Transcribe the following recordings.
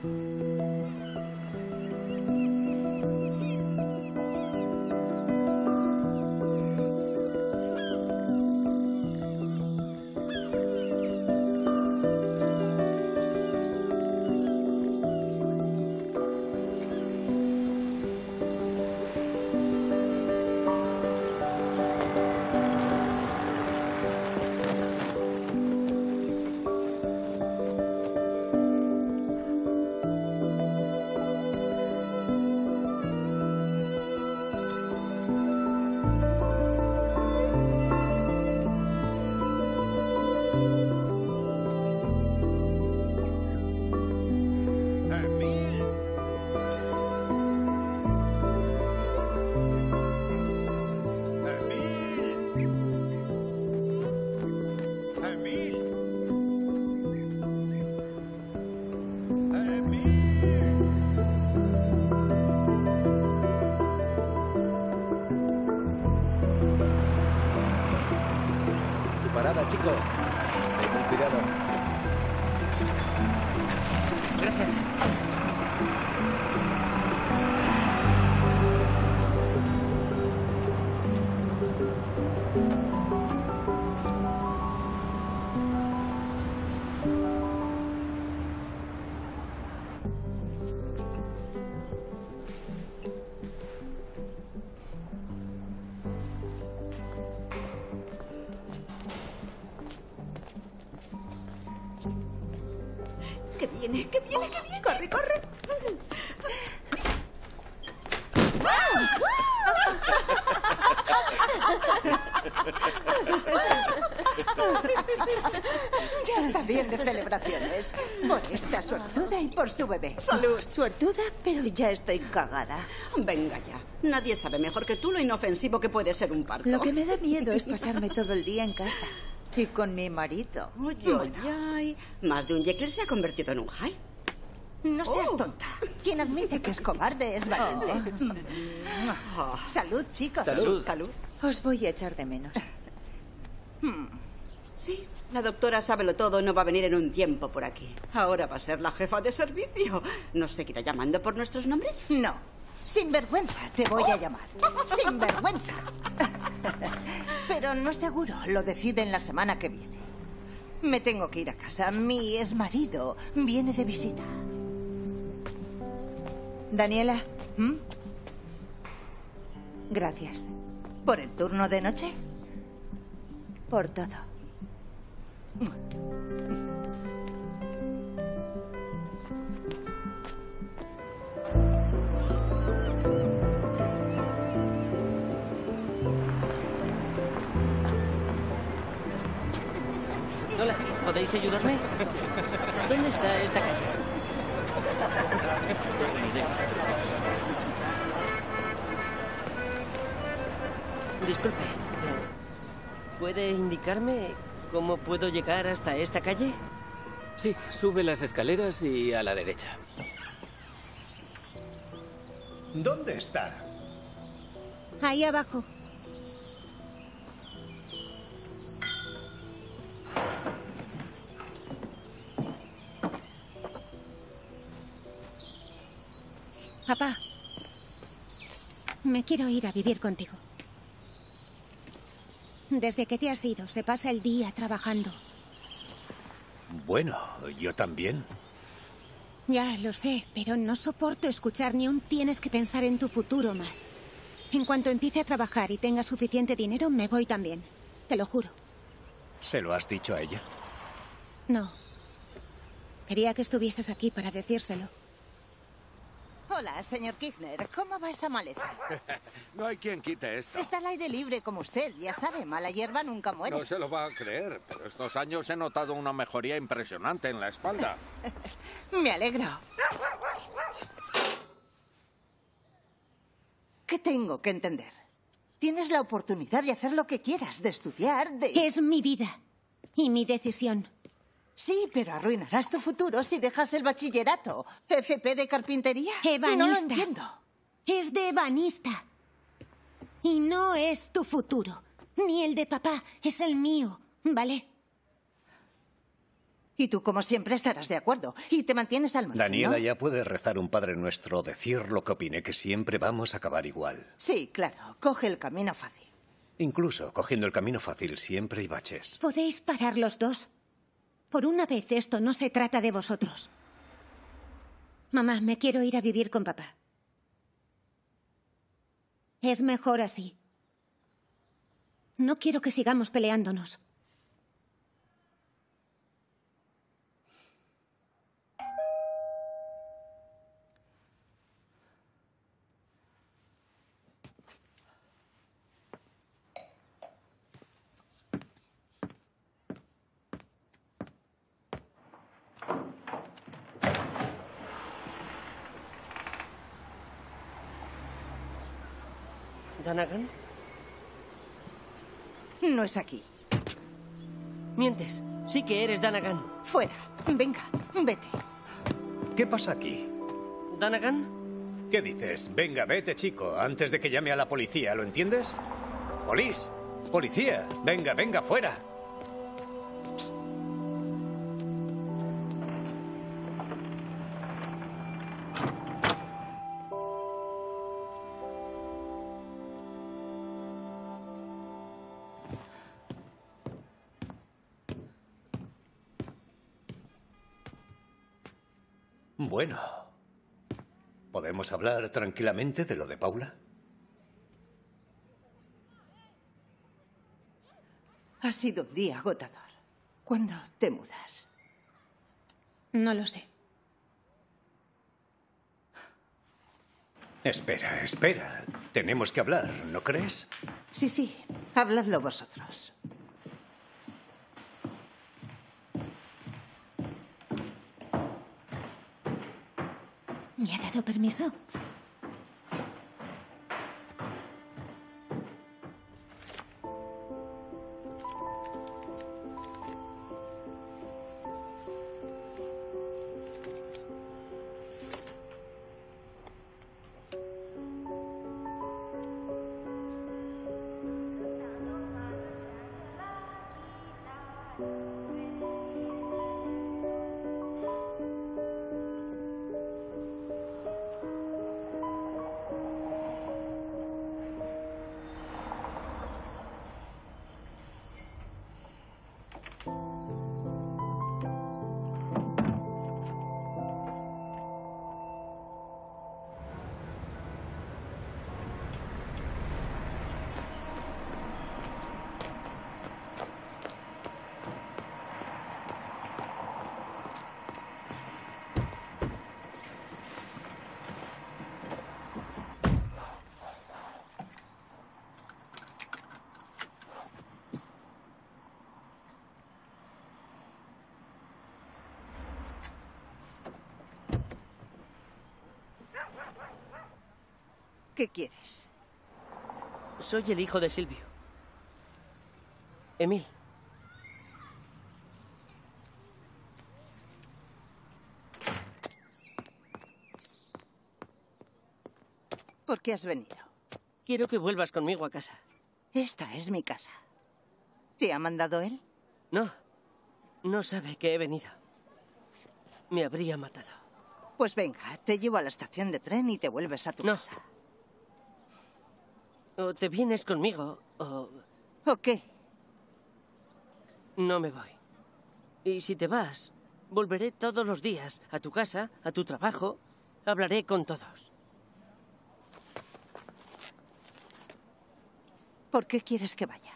Parada, chico. Ten cuidado. Gracias. ¡Que viene, que viene, que viene! ¡Corre, corre! Ya está bien de celebraciones. Por esta suertuda y por su bebé. Salud. Suertuda, pero ya estoy cagada. Venga ya. Nadie sabe mejor que tú lo inofensivo que puede ser un parto. Lo que me da miedo es pasarme todo el día en casa. Y con mi marido. Oye, ay. Más de un Jekyll se ha convertido en un Hyde. No seas tonta. Quien admite que es cobarde es valiente. Salud, chicos. Salud. Salud. Os voy a echar de menos. Sí, la doctora sábelo todo, no va a venir en un tiempo por aquí. Ahora va a ser la jefa de servicio. ¿Nos seguirá llamando por nuestros nombres? No. Sinvergüenza te voy a llamar. Sinvergüenza. Pero no seguro. Lo deciden la semana que viene. Me tengo que ir a casa. Mi exmarido viene de visita. Daniela. Gracias. ¿Por el turno de noche? Por todo. Hola, ¿podéis ayudarme? ¿Dónde está esta calle? Disculpe, ¿puede indicarme cómo puedo llegar hasta esta calle? Sí, sube las escaleras y a la derecha. ¿Dónde está? Ahí abajo. Papá, me quiero ir a vivir contigo. Desde que te has ido, se pasa el día trabajando. Bueno, yo también. Ya lo sé, pero no soporto escuchar ni un tienes que pensar en tu futuro más. En cuanto empiece a trabajar y tenga suficiente dinero, me voy también. Te lo juro. ¿Se lo has dicho a ella? No. Quería que estuvieses aquí para decírselo. Hola, señor Kirchner. ¿Cómo va esa maleza? No hay quien quite esto. Está al aire libre como usted. Ya sabe, mala hierba nunca muere. No se lo va a creer, pero estos años he notado una mejoría impresionante en la espalda. Me alegro. ¿Qué tengo que entender? Tienes la oportunidad de hacer lo que quieras, de estudiar, de... Es mi vida y mi decisión. Sí, pero arruinarás tu futuro si dejas el bachillerato. ¿FP de carpintería? Ebanista. No lo entiendo. Es de ebanista. Y no es tu futuro. Ni el de papá. Es el mío. ¿Vale? Y tú, como siempre, estarás de acuerdo. Y te mantienes al margen, Daniela ¿no? ya puede rezar un Padre Nuestro o decir lo que opine, que siempre vamos a acabar igual. Sí, claro. Coge el camino fácil. Incluso cogiendo el camino fácil siempre hay baches. ¿Podéis parar los dos? Por una vez esto no se trata de vosotros. Mamá, me quiero ir a vivir con papá. Es mejor así. No quiero que sigamos peleándonos. ¿Danagan? No es aquí. Mientes. Sí que eres Danagan. Fuera. Venga, vete. ¿Qué pasa aquí? ¿Danagan? ¿Qué dices? Venga, vete, chico, antes de que llame a la policía, ¿lo entiendes? ¡Polis! ¡Policía! Venga, venga, fuera. Bueno, ¿podemos hablar tranquilamente de lo de Paula? Ha sido un día agotador. ¿Cuándo te mudas? No lo sé. Espera, espera. Tenemos que hablar, ¿no crees? Sí, sí. Habladlo vosotros. ¿Me ha dado permiso? ¿Qué quieres? Soy el hijo de Silvio. Emil. ¿Por qué has venido? Quiero que vuelvas conmigo a casa. Esta es mi casa. ¿Te ha mandado él? No. No sabe que he venido. Me habría matado. Pues venga, te llevo a la estación de tren y te vuelves a tu casa. O te vienes conmigo, o... ¿O qué? No me voy. Y si te vas, volveré todos los días a tu casa, a tu trabajo. Hablaré con todos. ¿Por qué quieres que vaya?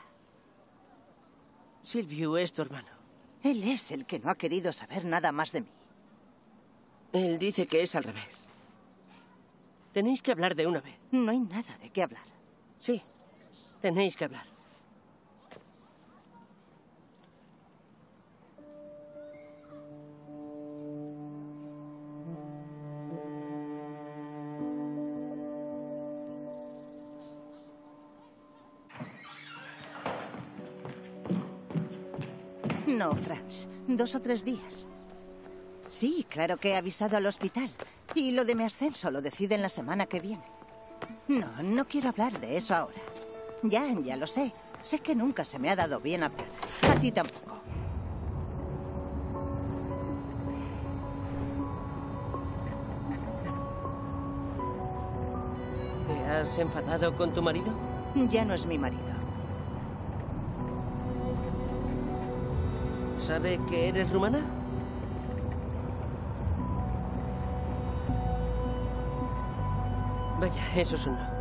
Silvio es tu hermano. Él es el que no ha querido saber nada más de mí. Él dice que es al revés. Tenéis que hablar de una vez. No hay nada de qué hablar. Sí, tenéis que hablar. No, Franz. 2 o 3 días. Sí, claro que he avisado al hospital. Y lo de mi ascenso lo deciden la semana que viene. No, no quiero hablar de eso ahora. Ya lo sé. Sé que nunca se me ha dado bien hablar. A ti tampoco. ¿Estás enfadado con tu marido? Ya no es mi marido. ¿Sabe que eres rumana? Vaya, eso es un no.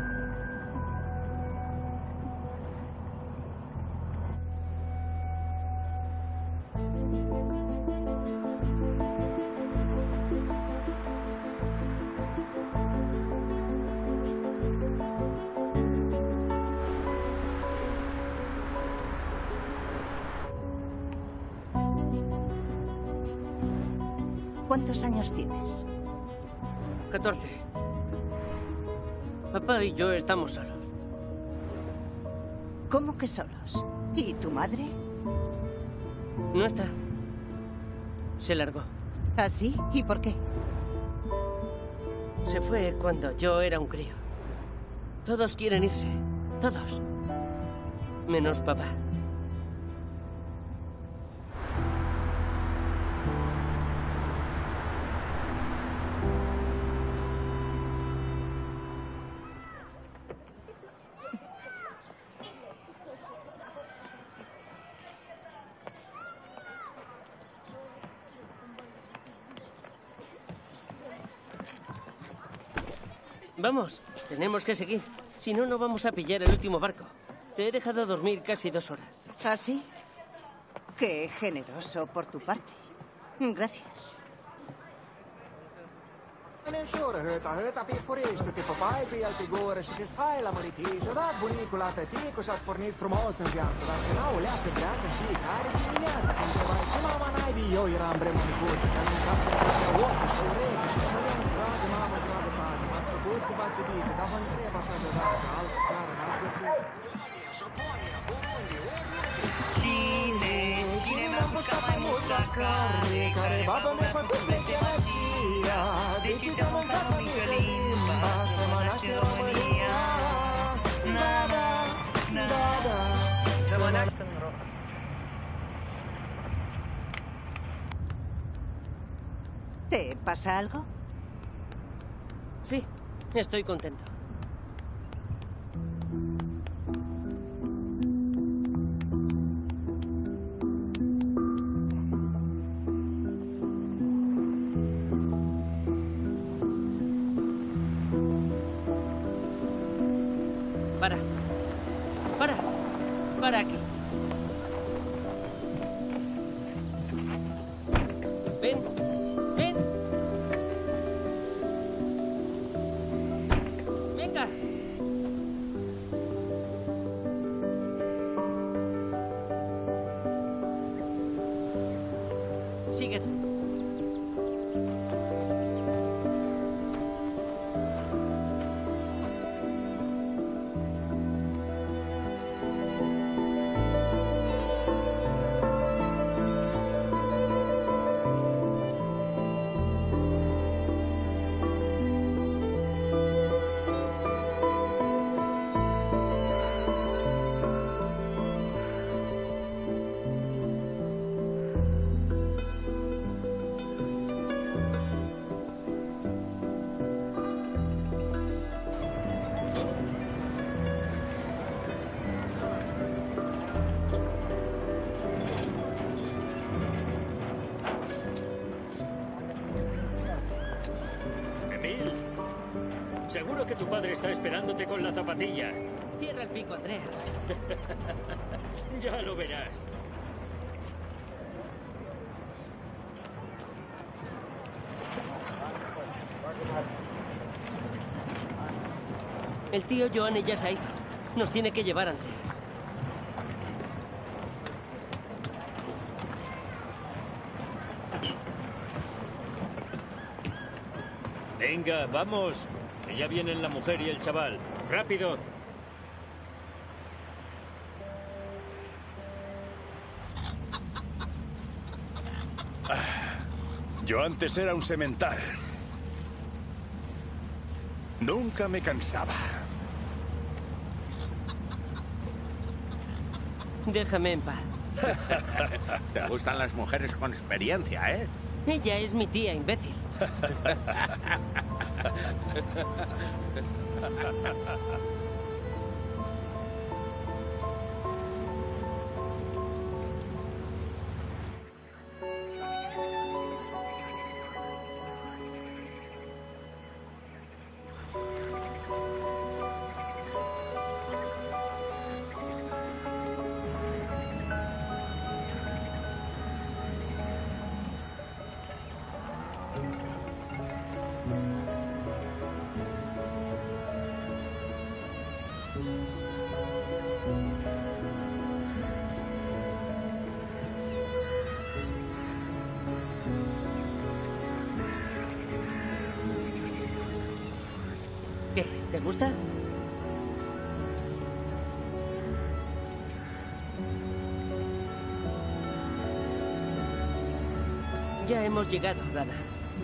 ¿Cuántos años tienes? 14. Papá y yo estamos solos. ¿Cómo que solos? ¿Y tu madre? No está. Se largó. ¿Ah, sí? ¿Y por qué? Se fue cuando yo era un crío. Todos quieren irse. Todos. Menos papá. Vamos, tenemos que seguir. Si no, no vamos a pillar el último barco. Te he dejado dormir casi 2 horas. ¿Ah, sí? Qué generoso por tu parte. Gracias. Hăța pe furește, pe papai, pe el pe gură și te sai la măritiș. Odată bunicul la tăticul și-ați pornit frumos în viață, dar ținea o leacă viață în fiecare dimineață. Când întrebai ce mama naibii, eu eram bremănicuță, că anunțam că făcea ochi și urechi, și măream dragă mamă, dragă tată. M-ați făcut cu v-ați iubit, dar vă întreb așa deodată, altă țară n-ați găsit. Japonia, Burundi, oriunde. Cine mi-a buscat mai multă carne, care babă mi-a făcut blestemația. Deci te-am mâncat mică limba, să mă naști în România. Da, da, da, da, să mă naști în România. ¿Te pasa algo? Sí, estoy contento. Para. Para. Para aquí. Ven. Ven. Venga. Sigue tú. Seguro que tu padre está esperándote con la zapatilla. Cierra el pico, Andrea. Ya lo verás. El tío Joanne ya se ha ido. Nos tiene que llevar, Andreas. Venga, vamos. Que ya vienen la mujer y el chaval. ¡Rápido! Yo antes era un semental. Nunca me cansaba. Déjame en paz. Te gustan las mujeres con experiencia, ¿eh? Ella es mi tía, imbécil. ¿Qué? ¿Te gusta? Ya hemos llegado, Dana.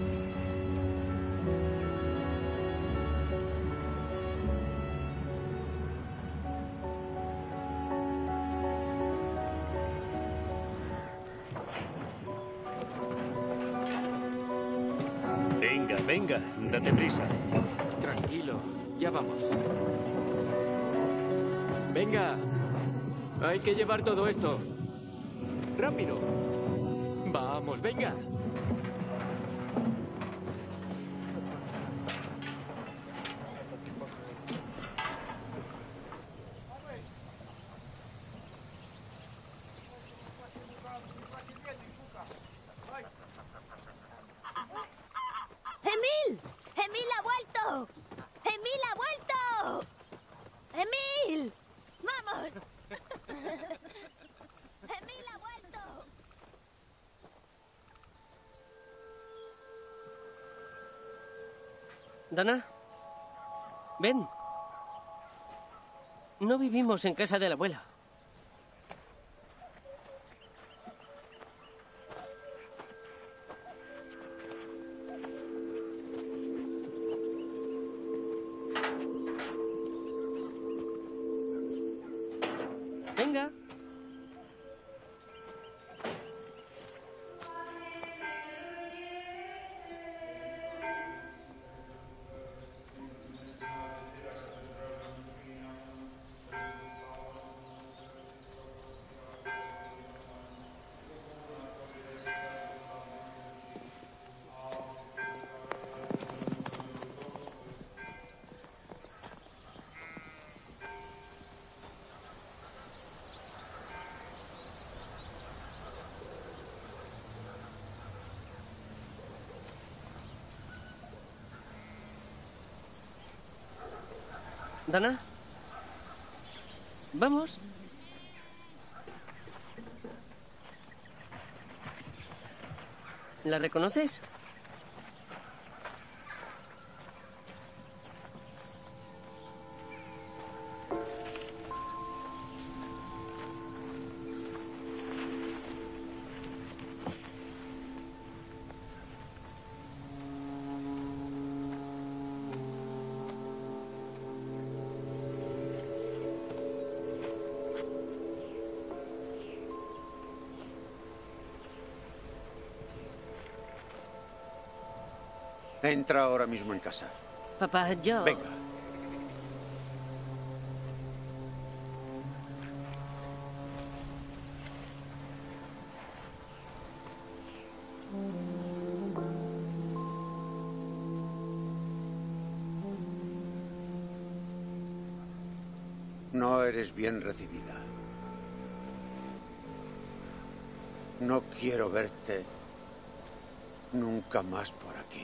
Venga, venga, date prisa. Tranquilo, ya vamos. Venga, hay que llevar todo esto. Rápido. Vamos, venga. ¡Emil! ¡Emil ha vuelto! ¡Emil ha vuelto! ¡Emil! ¡Vamos! ¡Emil ha vuelto! Dana, ven. No vivimos en casa del abuelo. Venga. Dana, vamos. ¿La reconoces? Entra ahora mismo en casa. Papá, yo... Venga. No eres bien recibida. No quiero verte nunca más por aquí.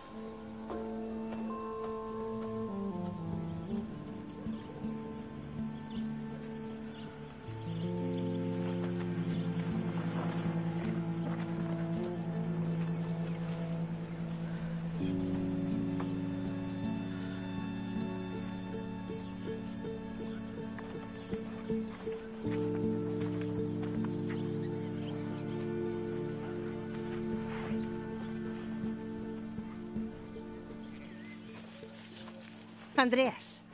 Andreas.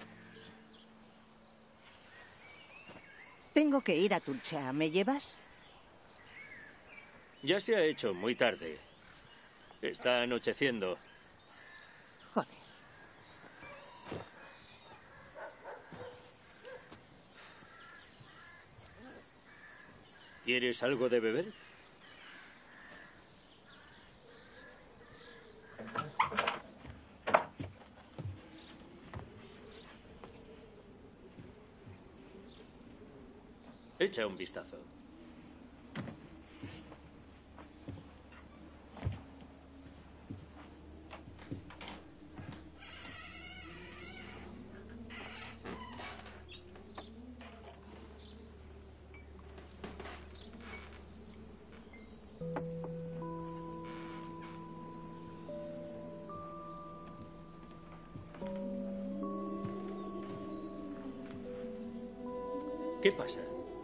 Tengo que ir a Tulcea. ¿Me llevas? Ya se ha hecho muy tarde. Está anocheciendo. Joder. ¿Quieres algo de beber? Echa un vistazo. ¿Qué pasa?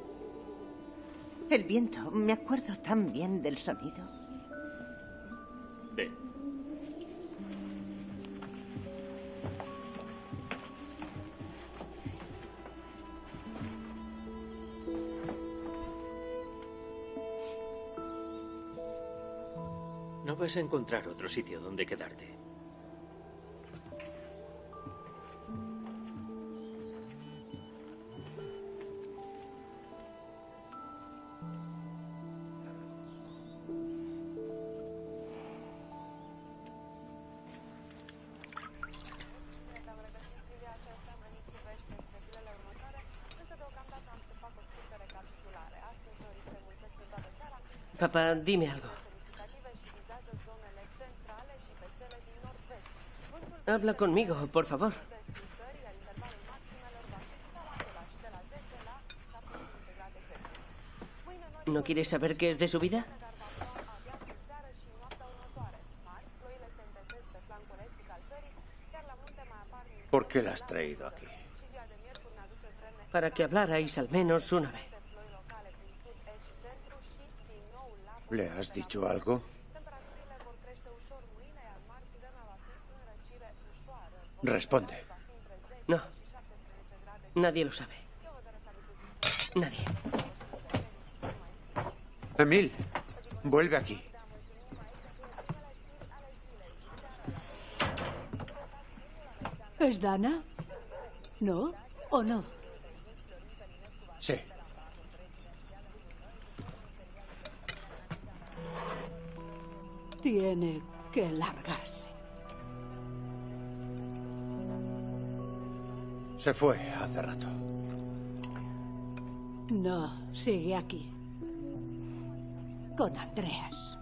El viento. Me acuerdo tan bien del sonido. Ven. No vas a encontrar otro sitio donde quedarte. Papá, dime algo. Habla conmigo, por favor. ¿No quieres saber qué es de su vida? ¿Por qué la has traído aquí? Para que hablarais al menos una vez. ¿Le has dicho algo? Responde. No. Nadie lo sabe. Nadie. Emil, vuelve aquí. ¿Es Dana? ¿No? ¿O no? Sí. Tiene que largarse. Se fue hace rato. No, sigue aquí. Con Andreas.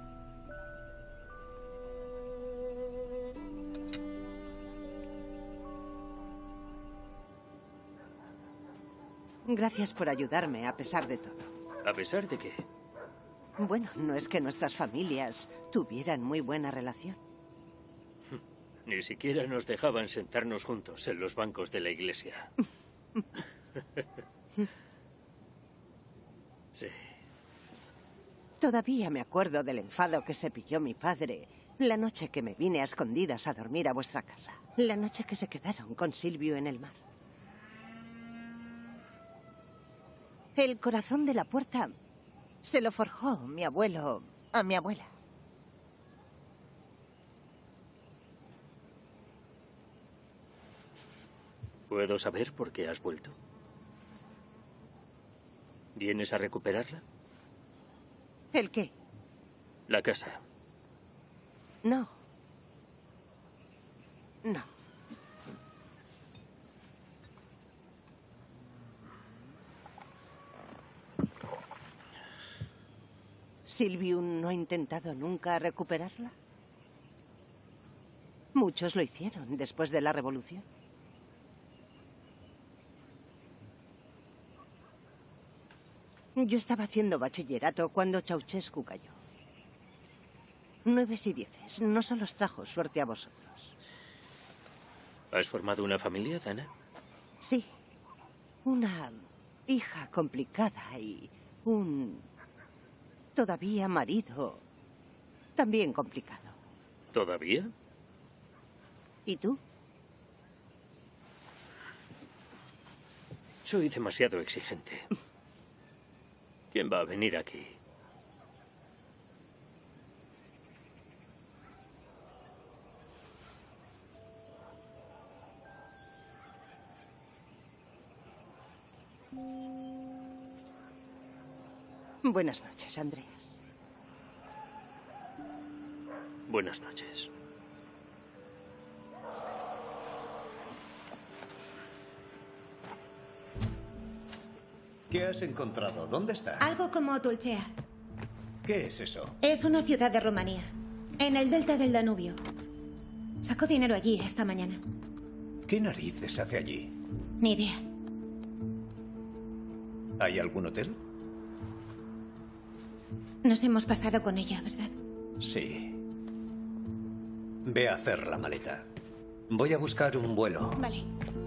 Gracias por ayudarme, a pesar de todo. ¿A pesar de qué? Bueno, no es que nuestras familias tuvieran muy buena relación. Ni siquiera nos dejaban sentarnos juntos en los bancos de la iglesia. Sí. Todavía me acuerdo del enfado que se pilló mi padre la noche que me vine a escondidas a dormir a vuestra casa. La noche que se quedaron con Silvio en el mar. El corazón de la puerta se lo forjó mi abuelo a mi abuela. ¿Puedo saber por qué has vuelto? ¿Vienes a recuperarla? ¿El qué? La casa. No. No. ¿Silvio no ha intentado nunca recuperarla? Muchos lo hicieron después de la revolución. Yo estaba haciendo bachillerato cuando Ceausescu cayó. 9 y 10. No solo os trajo suerte a vosotros. ¿Has formado una familia, Dana? Sí. Una hija complicada y un... todavía marido también complicado. ¿Todavía? ¿Y tú? Soy demasiado exigente. ¿Quién va a venir aquí? Buenas noches, Andreas. Buenas noches. ¿Qué has encontrado? ¿Dónde está? Algo como Tulcea. ¿Qué es eso? Es una ciudad de Rumanía, en el delta del Danubio. Sacó dinero allí esta mañana. ¿Qué narices hace allí? Ni idea. ¿Hay algún hotel? Nos hemos pasado con ella, ¿verdad? Sí. Ve a hacer la maleta. Voy a buscar un vuelo. Vale.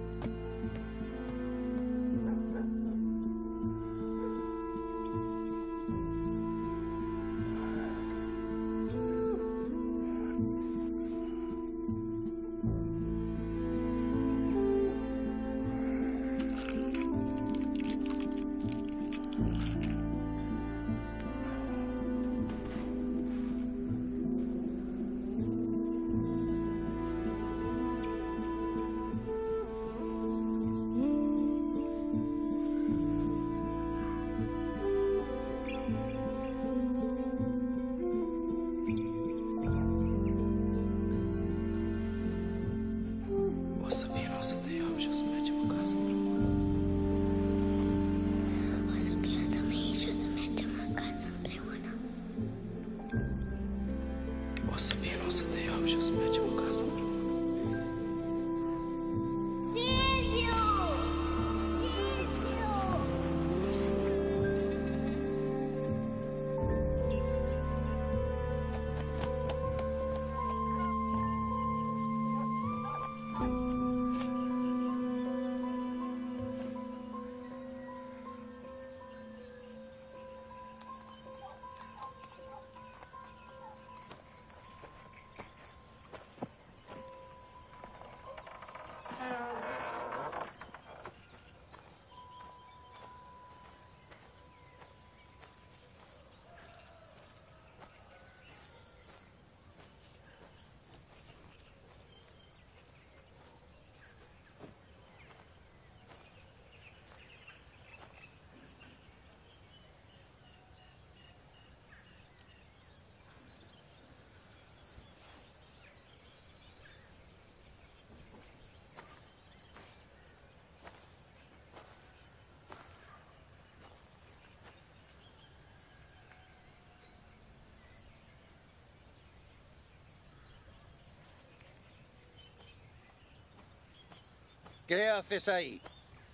¿Qué haces ahí?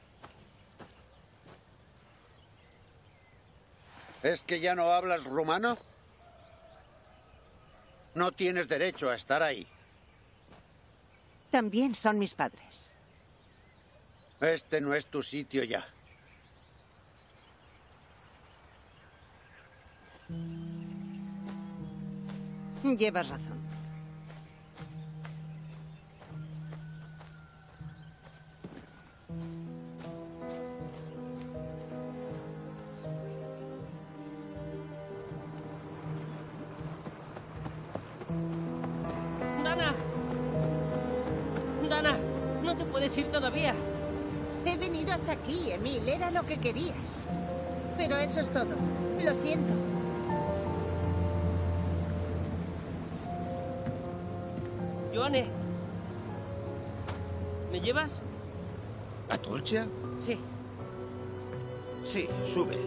¿Es que ya no hablas rumano? No tienes derecho a estar ahí. También son mis padres. Este no es tu sitio ya. Llevas razón. ¡Dana! ¡Dana! ¡No te puedes ir todavía! He venido hasta aquí, Emil. Era lo que querías. Pero eso es todo. Lo siento. Joane. ¿Me llevas? ¿A Tulcea? Sí. Sí, sube.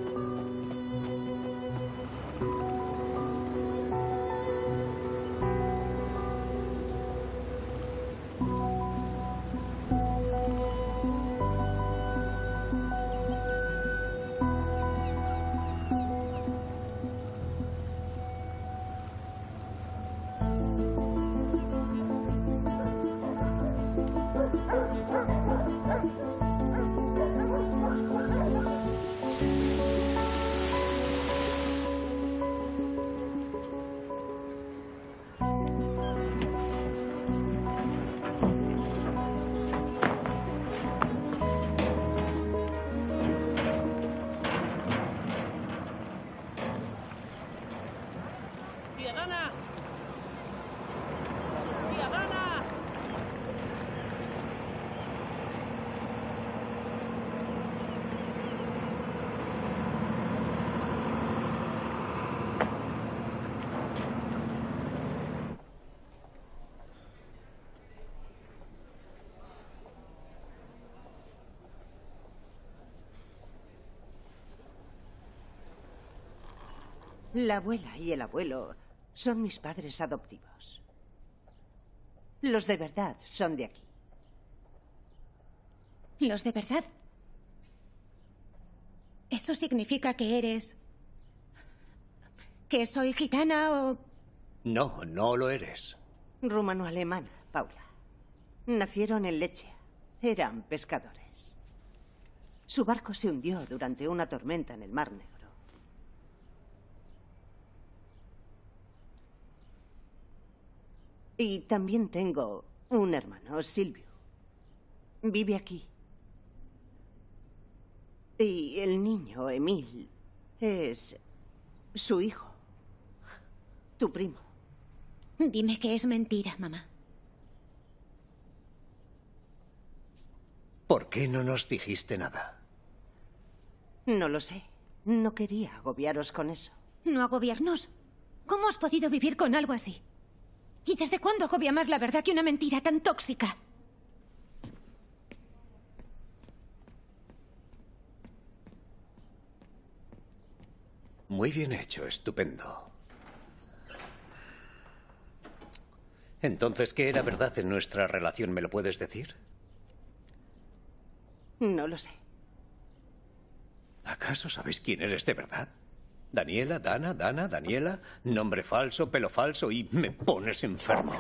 ¡Tía Dana! ¡Tía Dana! La abuela y el abuelo son mis padres adoptivos. Los de verdad son de aquí. ¿Los de verdad? ¿Eso significa que eres... que soy gitana o...? No, no lo eres. Rumano-alemana, Paula. Nacieron en Lecce. Eran pescadores. Su barco se hundió durante una tormenta en el Mar Negro. Y también tengo un hermano, Silvio. Vive aquí. Y el niño, Emil, es su hijo. Tu primo. Dime que es mentira, mamá. ¿Por qué no nos dijiste nada? No lo sé. No quería agobiaros con eso. ¿No agobiarnos? ¿Cómo has podido vivir con algo así? ¿Y desde cuándo agobia más la verdad que una mentira tan tóxica? Muy bien hecho, estupendo. Entonces, ¿qué era verdad en nuestra relación? ¿Me lo puedes decir? No lo sé. ¿Acaso sabes quién eres de verdad? Daniela, Dana, Daniela, nombre falso, pelo falso y me pones enfermo.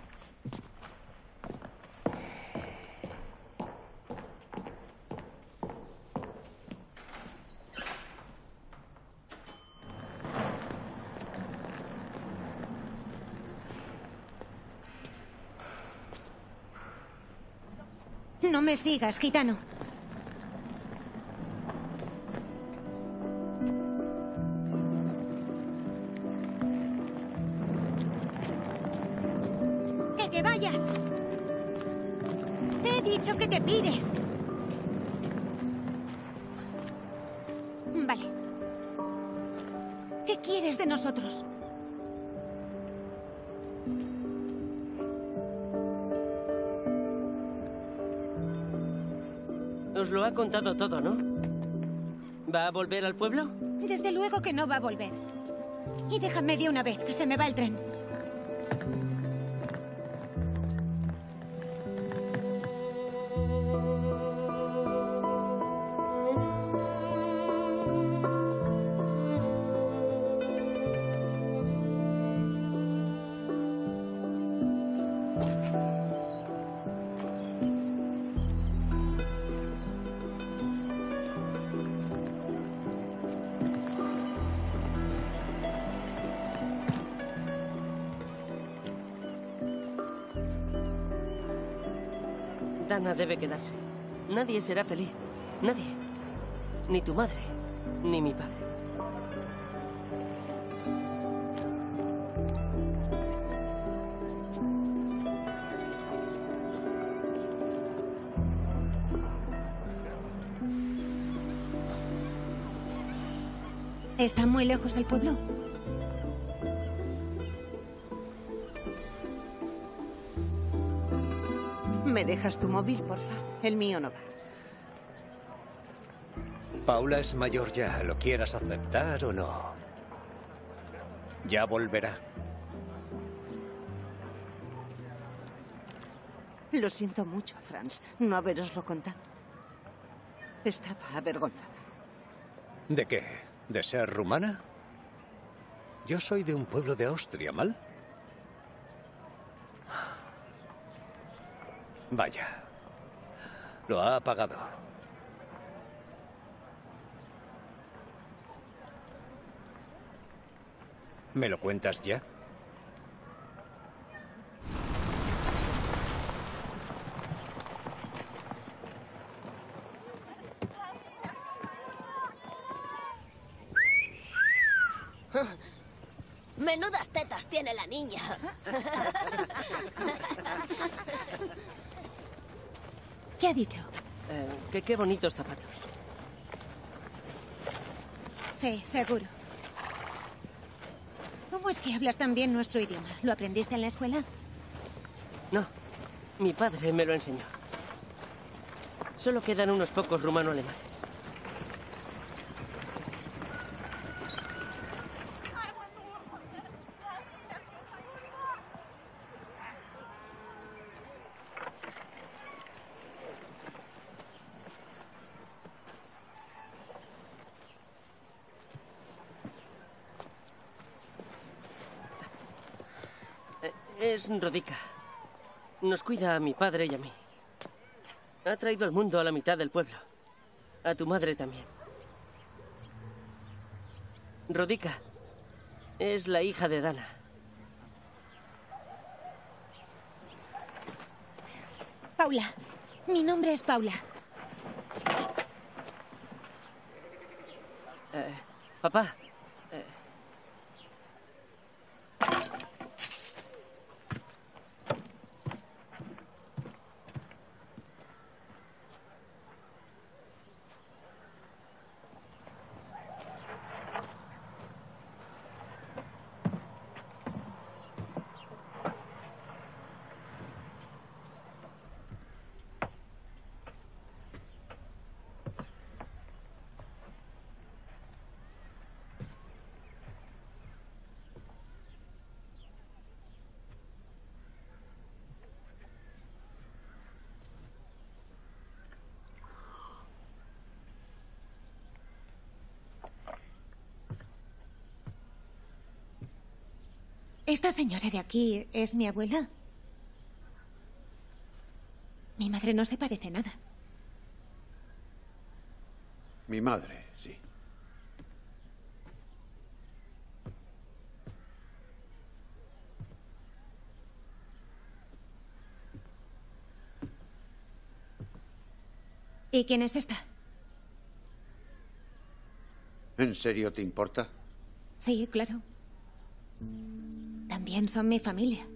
No me sigas, gitano. ¡Que te vayas! Te he dicho que te pires. Vale. ¿Qué quieres de nosotros? Os lo ha contado todo, ¿no? ¿Va a volver al pueblo? Desde luego que no va a volver. Y déjame de una vez, que se me va el tren. Dana debe quedarse. Nadie será feliz. Nadie. Ni tu madre, ni mi padre. ¿Está muy lejos el pueblo? ¿Me dejas tu móvil, porfa? El mío no va. Paula es mayor ya, lo quieras aceptar o no. Ya volverá. Lo siento mucho, Franz, no haberoslo contado. Estaba avergonzada. ¿De qué? ¿De ser rumana? Yo soy de un pueblo de Austria, ¿mal? Vaya. Lo ha apagado. ¿Me lo cuentas ya? Menudas tetas tiene la niña. ¿Qué ha dicho? Que qué bonitos zapatos. Sí, seguro. ¿Cómo es que hablas tan bien nuestro idioma? ¿Lo aprendiste en la escuela? No, mi padre me lo enseñó. Solo quedan unos pocos rumano-alemanes. Es Rodica. Nos cuida a mi padre y a mí. Ha traído al mundo a la mitad del pueblo. A tu madre también. Rodica es la hija de Dana. Paula. Mi nombre es Paula. Papá. ¿Esta señora de aquí es mi abuela? Mi madre no se parece nada. Mi madre, sí. ¿Y quién es esta? ¿En serio te importa? Sí, claro. También son mi familia.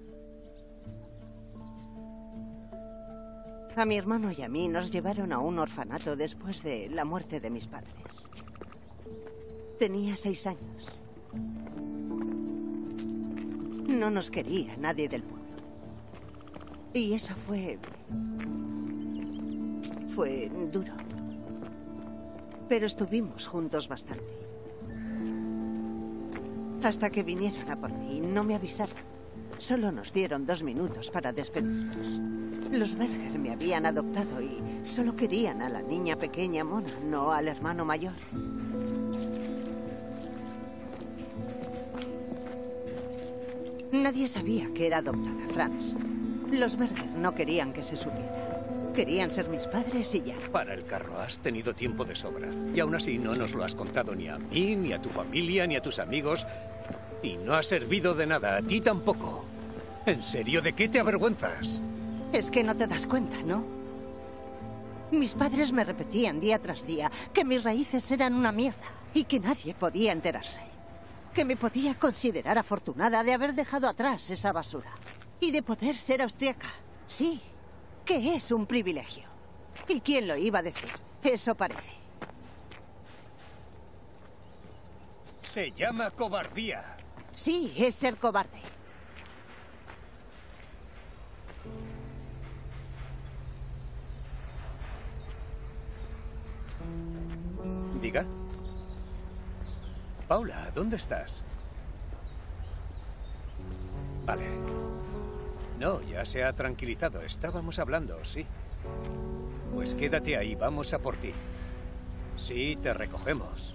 A mi hermano y a mí nos llevaron a un orfanato después de la muerte de mis padres. Tenía 6 años. No nos quería nadie del pueblo. Y eso fue duro. Pero estuvimos juntos bastante. Hasta que vinieron a por mí. No me avisaron. Solo nos dieron 2 minutos para despedirnos. Los Berger me habían adoptado y solo querían a la niña pequeña Mona, no al hermano mayor. Nadie sabía que era adoptada, Franz. Los Berger no querían que se supiera. Querían ser mis padres y ya. Para el carro has tenido tiempo de sobra. Y aún así no nos lo has contado ni a mí, ni a tu familia, ni a tus amigos. Y no ha servido de nada, a ti tampoco. ¿En serio? ¿De qué te avergüenzas? Es que no te das cuenta, ¿no? Mis padres me repetían día tras día que mis raíces eran una mierda y que nadie podía enterarse. Que me podía considerar afortunada de haber dejado atrás esa basura y de poder ser austríaca. Sí, que es un privilegio. ¿Y quién lo iba a decir? Eso parece. Se llama cobardía. Sí, es ser cobarde. Diga. Paula, ¿dónde estás? Vale. No, ya se ha tranquilizado. Estábamos hablando, sí. Pues quédate ahí, vamos a por ti. Sí, te recogemos.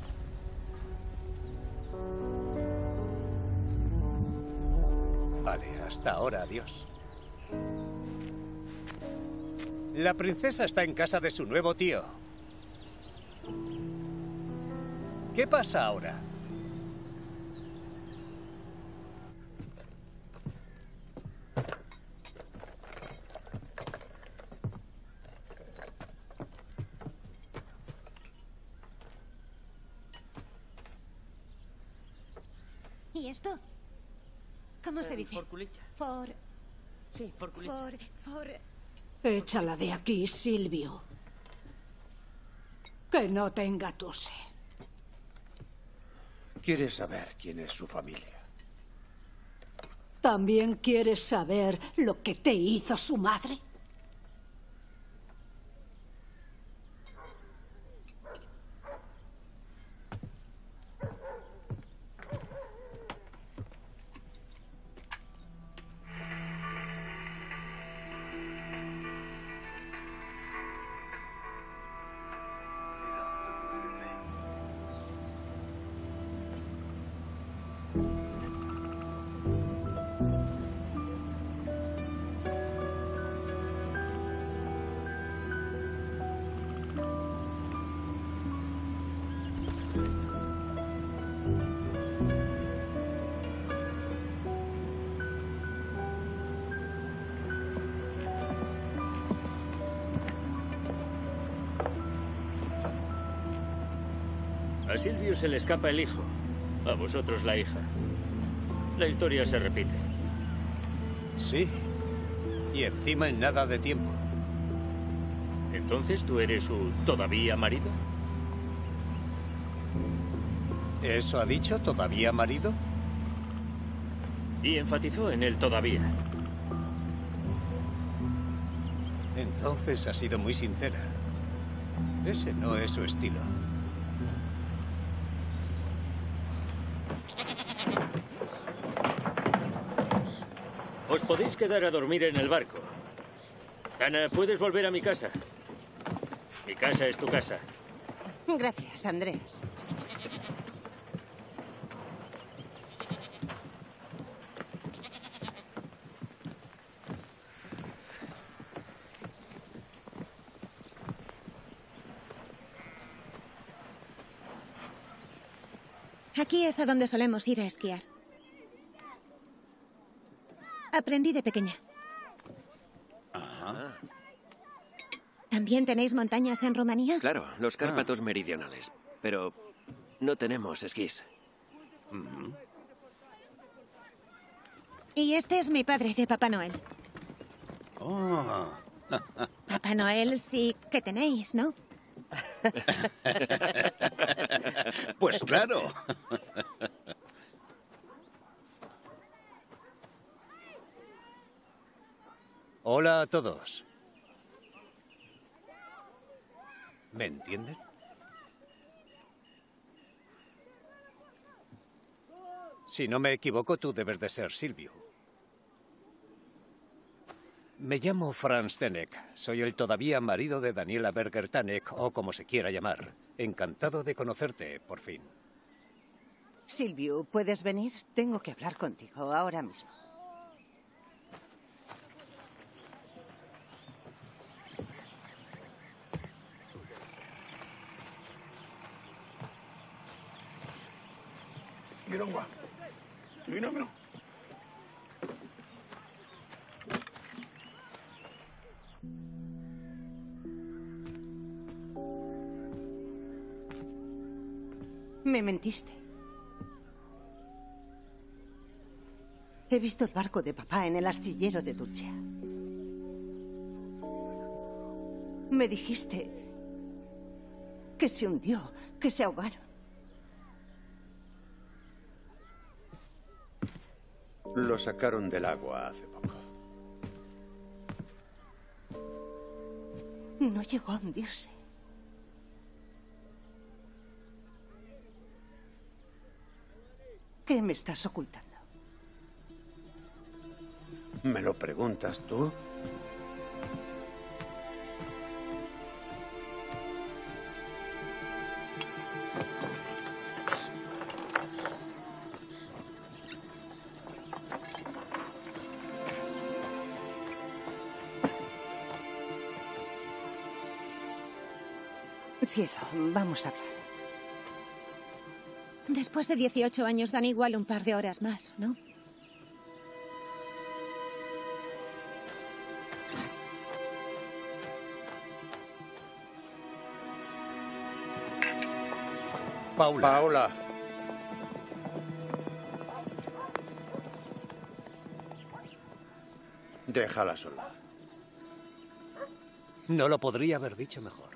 Vale, hasta ahora, adiós. La princesa está en casa de su nuevo tío. ¿Qué pasa ahora? ¿Y esto? ¿Cómo se dice? Forculicha. Sí, forculicha. Échala de aquí, Silvio. Que no te engatuse. ¿Quieres saber quién es su familia? ¿También quieres saber lo que te hizo su madre? A Silvio se le escapa el hijo, a vosotros la hija. La historia se repite. Sí. Y encima en nada de tiempo. ¿Entonces tú eres su todavía marido? ¿Eso ha dicho todavía marido? Y enfatizó en el todavía. Entonces ha sido muy sincera. Ese no es su estilo. Os podéis quedar a dormir en el barco. Ana, puedes volver a mi casa. Mi casa es tu casa. Gracias, Andrés. Aquí es a donde solemos ir a esquiar. Aprendí de pequeña. Ajá. ¿También tenéis montañas en Rumanía? Claro, los Cárpatos meridionales. Pero no tenemos esquís. Y este es mi padre de Papá Noel. Oh. Papá Noel sí que tenéis, ¿no? Pues claro. Hola a todos. ¿Me entienden? Si no me equivoco, tú debes de ser Silvio. Me llamo Franz Tenek. Soy el todavía marido de Daniela Berger Tanek, o como se quiera llamar. Encantado de conocerte, por fin. Silvio, ¿puedes venir? Tengo que hablar contigo ahora mismo. Mira, guau. Mira. Me mentiste. He visto el barco de papá en el astillero de Dulce. Me dijiste que se hundió, que se ahogaron. Lo sacaron del agua hace poco. No llegó a hundirse. ¿Qué me estás ocultando? ¿Me lo preguntas tú? Cielo, vamos a hablar. Después de 18 años dan igual un par de horas más, ¿no? Paula. Déjala sola. No lo podría haber dicho mejor.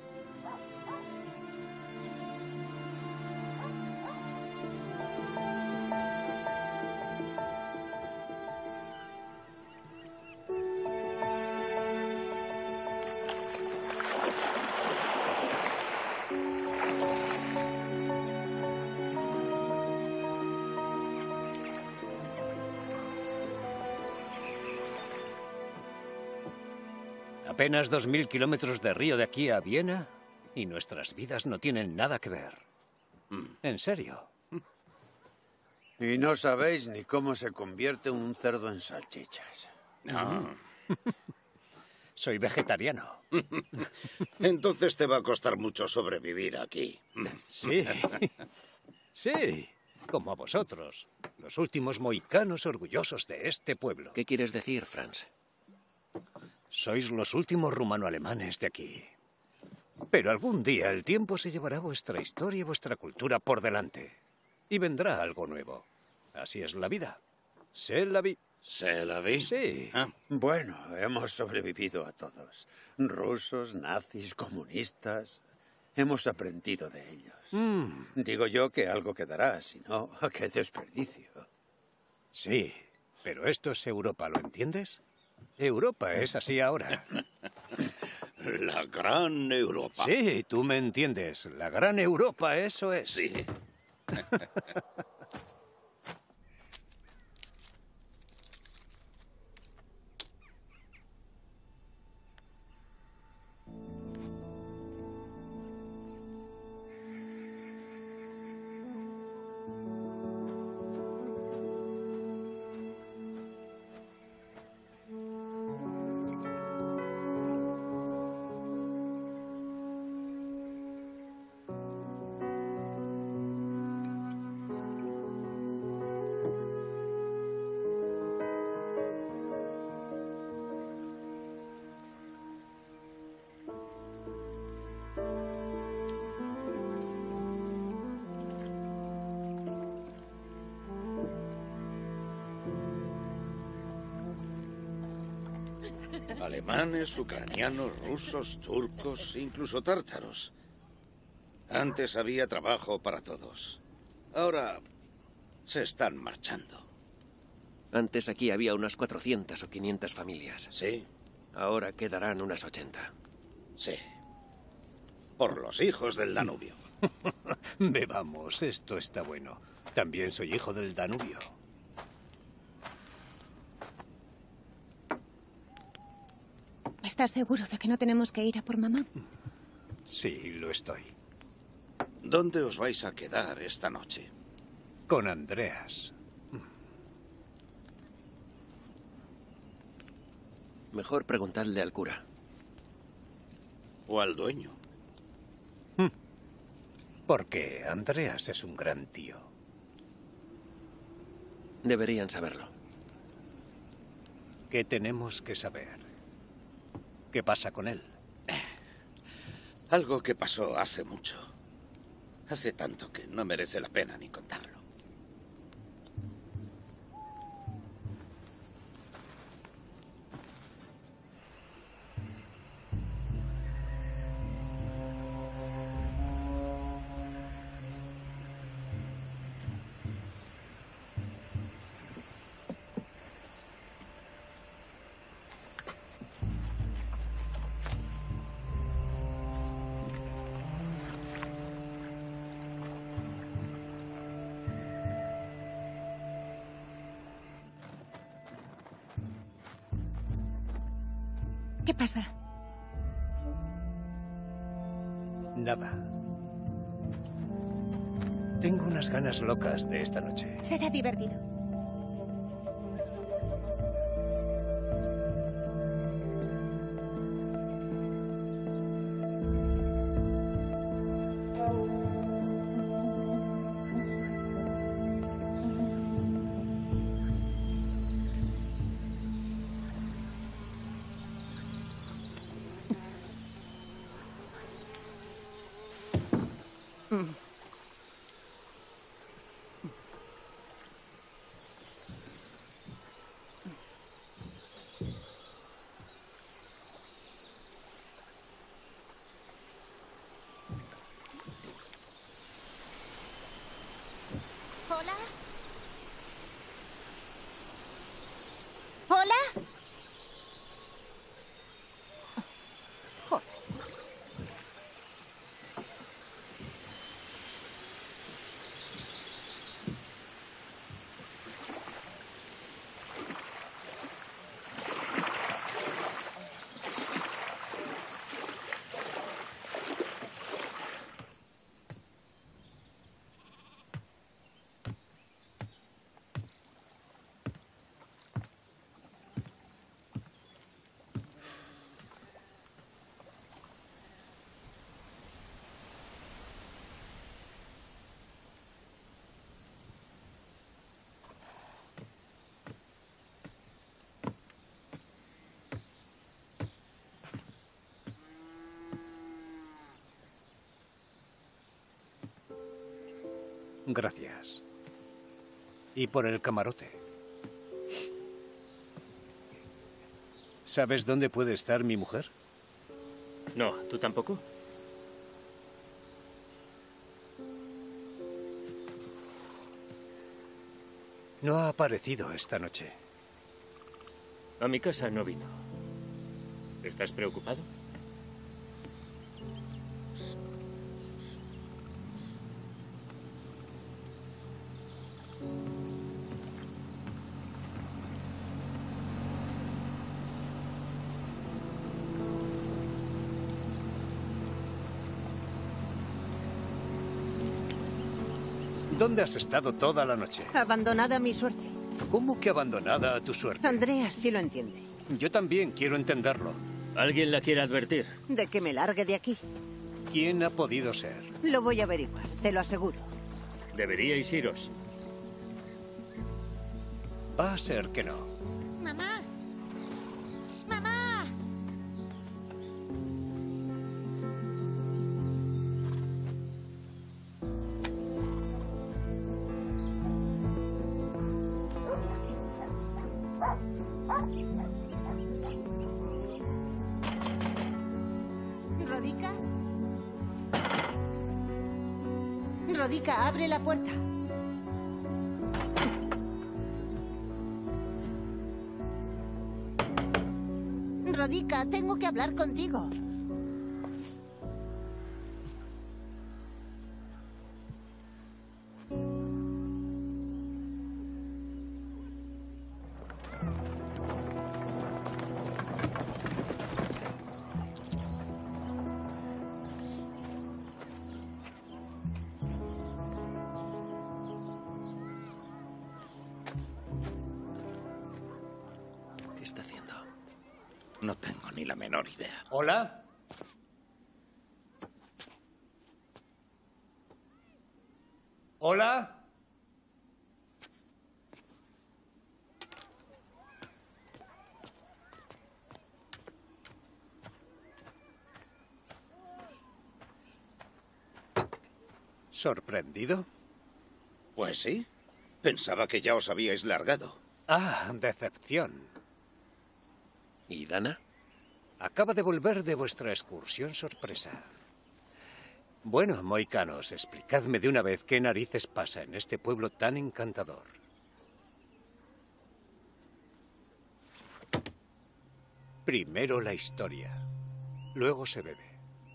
Apenas 2000 kilómetros de río de aquí a Viena y nuestras vidas no tienen nada que ver. En serio. Y no sabéis ni cómo se convierte un cerdo en salchichas. No. Soy vegetariano. Entonces te va a costar mucho sobrevivir aquí. Sí. Sí. Como a vosotros. Los últimos mohicanos orgullosos de este pueblo. ¿Qué quieres decir, Franz? Sois los últimos rumano-alemanes de aquí. Pero algún día el tiempo se llevará vuestra historia y vuestra cultura por delante. Y vendrá algo nuevo. Así es la vida. C'est la vie. ¿C'est la vie? Sí. Bueno, hemos sobrevivido a todos. Rusos, nazis, comunistas. Hemos aprendido de ellos. Digo yo que algo quedará, si no, qué desperdicio. Sí, pero esto es Europa, ¿lo entiendes? Europa es así ahora. La gran Europa. Sí, tú me entiendes. La gran Europa, eso es. Sí. Alemanes, ucranianos, rusos, turcos, incluso tártaros. Antes había trabajo para todos. Ahora se están marchando. Antes aquí había unas 400 o 500 familias. Sí. Ahora quedarán unas 80. Sí. Por los hijos del Danubio. Bebamos, esto está bueno. También soy hijo del Danubio. ¿Estás seguro de que no tenemos que ir a por mamá? Sí, lo estoy. ¿Dónde os vais a quedar esta noche? Con Andreas. Mejor preguntadle al cura. O al dueño. Porque Andreas es un gran tío. Deberían saberlo. ¿Qué tenemos que saber? ¿Qué pasa con él? Algo que pasó hace mucho. Hace tanto que no merece la pena ni contarlo. ¿Qué pasa? Nada. Tengo unas ganas locas de esta noche. Será divertido. ¿Hola? ¿Hola? Joder. Gracias. Y por el camarote. ¿Sabes dónde puede estar mi mujer? No, ¿tú tampoco? No ha aparecido esta noche. A mi casa no vino. ¿Estás preocupado? ¿Dónde has estado toda la noche? Abandonada a mi suerte. ¿Cómo que abandonada a tu suerte? Andreas sí lo entiende. Yo también quiero entenderlo. ¿Alguien la quiere advertir? De que me largue de aquí. ¿Quién ha podido ser? Lo voy a averiguar, te lo aseguro. Deberíais iros. Va a ser que no. ¡Mamá! ¡Mamá! ¿Rodica? Rodica, abre la puerta. Rodica, tengo que hablar contigo. ¿Qué está haciendo? No tengo ni la menor idea. ¿Hola? ¿Hola? ¿Sorprendido? Pues sí. Pensaba que ya os habíais largado. Ah, decepción. ¿Y Dana? Acaba de volver de vuestra excursión sorpresa. Bueno, mohicanos, explicadme de una vez qué narices pasa en este pueblo tan encantador. Primero la historia, luego se bebe.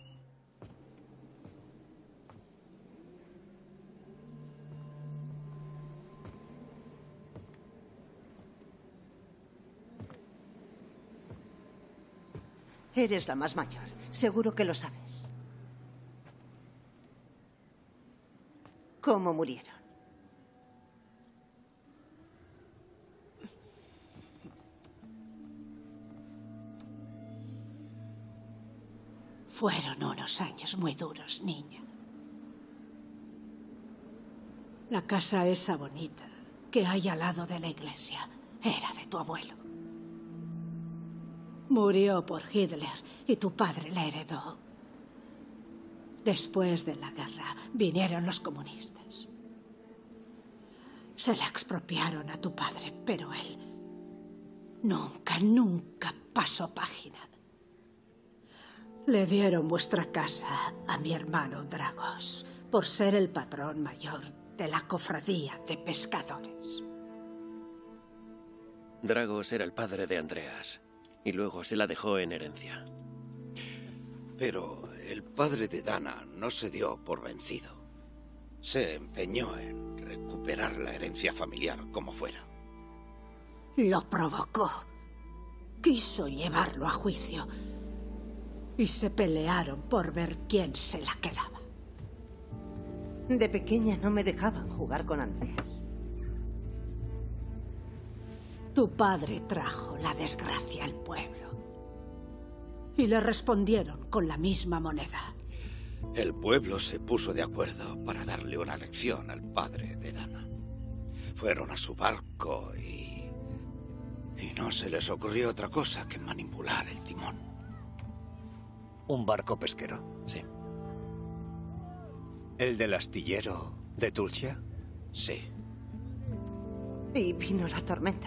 Eres la más mayor. Seguro que lo sabes. ¿Cómo murieron? Fueron unos años muy duros, niña. La casa esa bonita que hay al lado de la iglesia era de tu abuelo. Murió por Hitler y tu padre la heredó. Después de la guerra vinieron los comunistas. Se la expropiaron a tu padre, pero él nunca pasó página. Le dieron vuestra casa a mi hermano Dragos por ser el patrón mayor de la cofradía de pescadores. Dragos era el padre de Andreas y luego se la dejó en herencia. Pero el padre de Dana no se dio por vencido. Se empeñó en recuperar la herencia familiar como fuera. Lo provocó. Quiso llevarlo a juicio. Y se pelearon por ver quién se la quedaba. De pequeña no me dejaban jugar con Andreas. Tu padre trajo la desgracia al pueblo. Y le respondieron con la misma moneda. El pueblo se puso de acuerdo para darle una lección al padre de Dana. Fueron a su barco y no se les ocurrió otra cosa que manipular el timón. ¿Un barco pesquero? Sí. ¿El del astillero de Tulsia? Sí. Y vino la tormenta.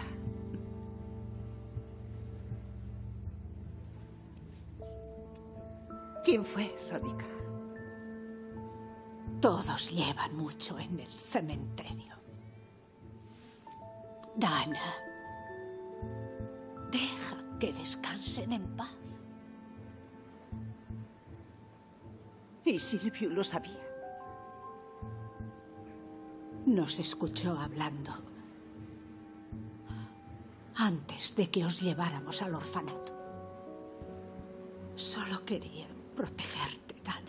¿Quién fue, Rodica? Todos llevan mucho en el cementerio. Dana, deja que descansen en paz. Y Silvio lo sabía. Nos escuchó hablando antes de que os lleváramos al orfanato. Solo quería protegerte, Dana.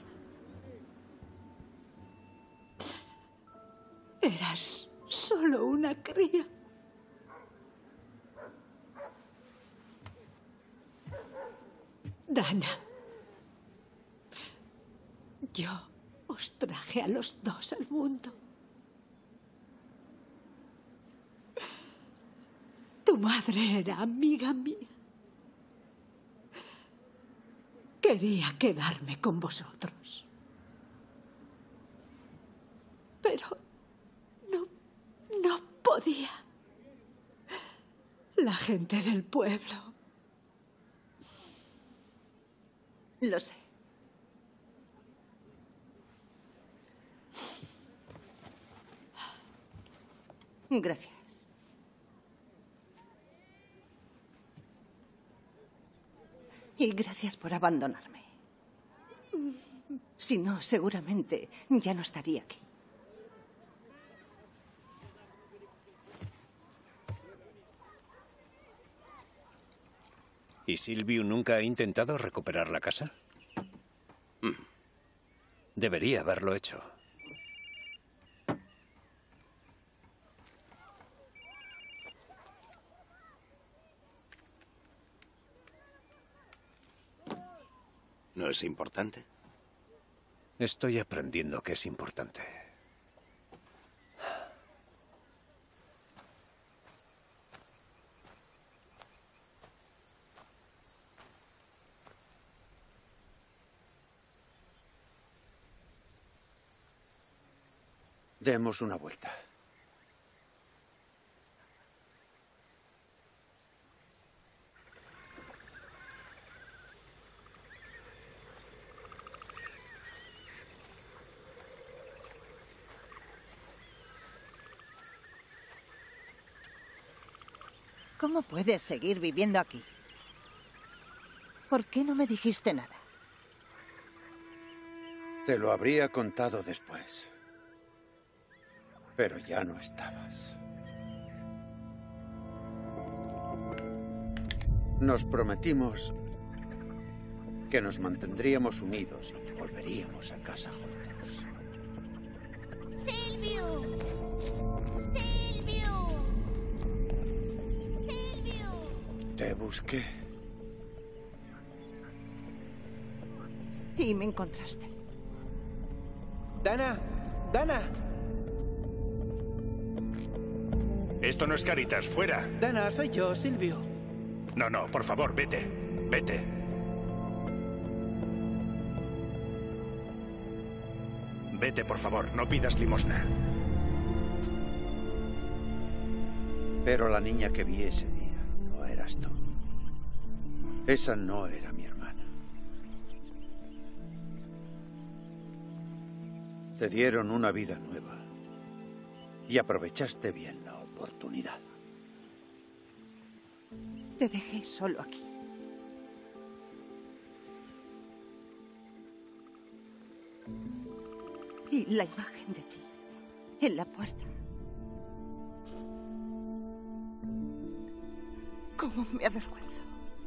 Eras solo una cría. Dana, yo os traje a los dos al mundo. Tu madre era amiga mía. Quería quedarme con vosotros. Pero no podía. La gente del pueblo. Lo sé. Gracias. Y gracias por abandonarme. Si no, seguramente ya no estaría aquí. ¿Y Silvio nunca ha intentado recuperar la casa? Debería haberlo hecho. ¿No es importante? Estoy aprendiendo que es importante. Demos una vuelta. ¿Cómo puedes seguir viviendo aquí? ¿Por qué no me dijiste nada? Te lo habría contado después. Pero ya no estabas. Nos prometimos que nos mantendríamos unidos y que volveríamos a casa juntos. ¡Silvio! ¡Silvio! ¡Silvio! Te busqué. Y me encontraste. Dana, Dana. Esto no es Caritas, fuera. Dana, soy yo, Silvio. No, no, por favor, vete. Vete. Vete, por favor, no pidas limosna. Pero la niña que vi ese día no eras tú. Esa no era mi hermana. Te dieron una vida nueva y aprovechaste bien la oportunidad. Te dejé solo aquí. Y la imagen de ti en la puerta. ¿Cómo me avergüenzo?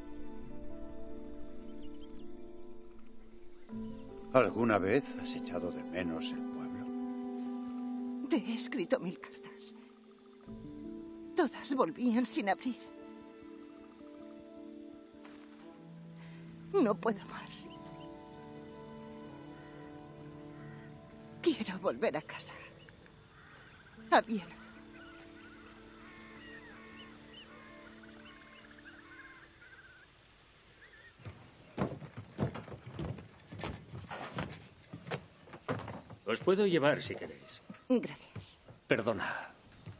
¿Alguna vez has echado de menos el pueblo? Te he escrito 1000 cartas. Todas volvían sin abrir. No puedo más. Quiero volver a casa. A Viena. Os puedo llevar si queréis. Gracias. Perdona.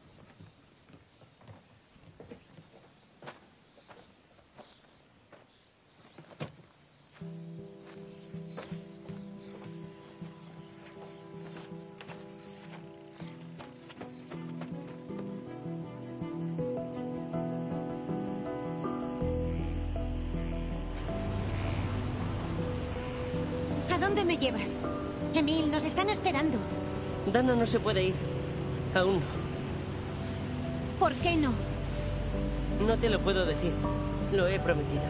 ¿A dónde me llevas? Emil, nos están esperando. Dana no se puede ir. Aún no. ¿Por qué no? No te lo puedo decir. Lo he prometido.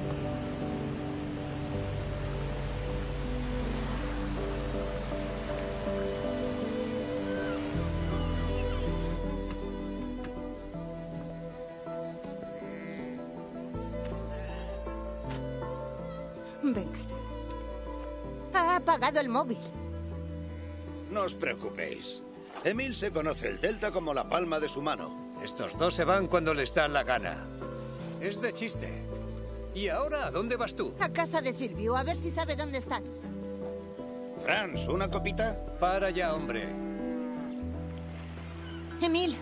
Venga. Ha apagado el móvil. No os preocupéis. Emil se conoce el Delta como la palma de su mano. Estos dos se van cuando les da la gana. Es de chiste. ¿Y ahora a dónde vas tú? A casa de Silvio, a ver si sabe dónde están. Franz, ¿una copita? Para ya, hombre. Emil.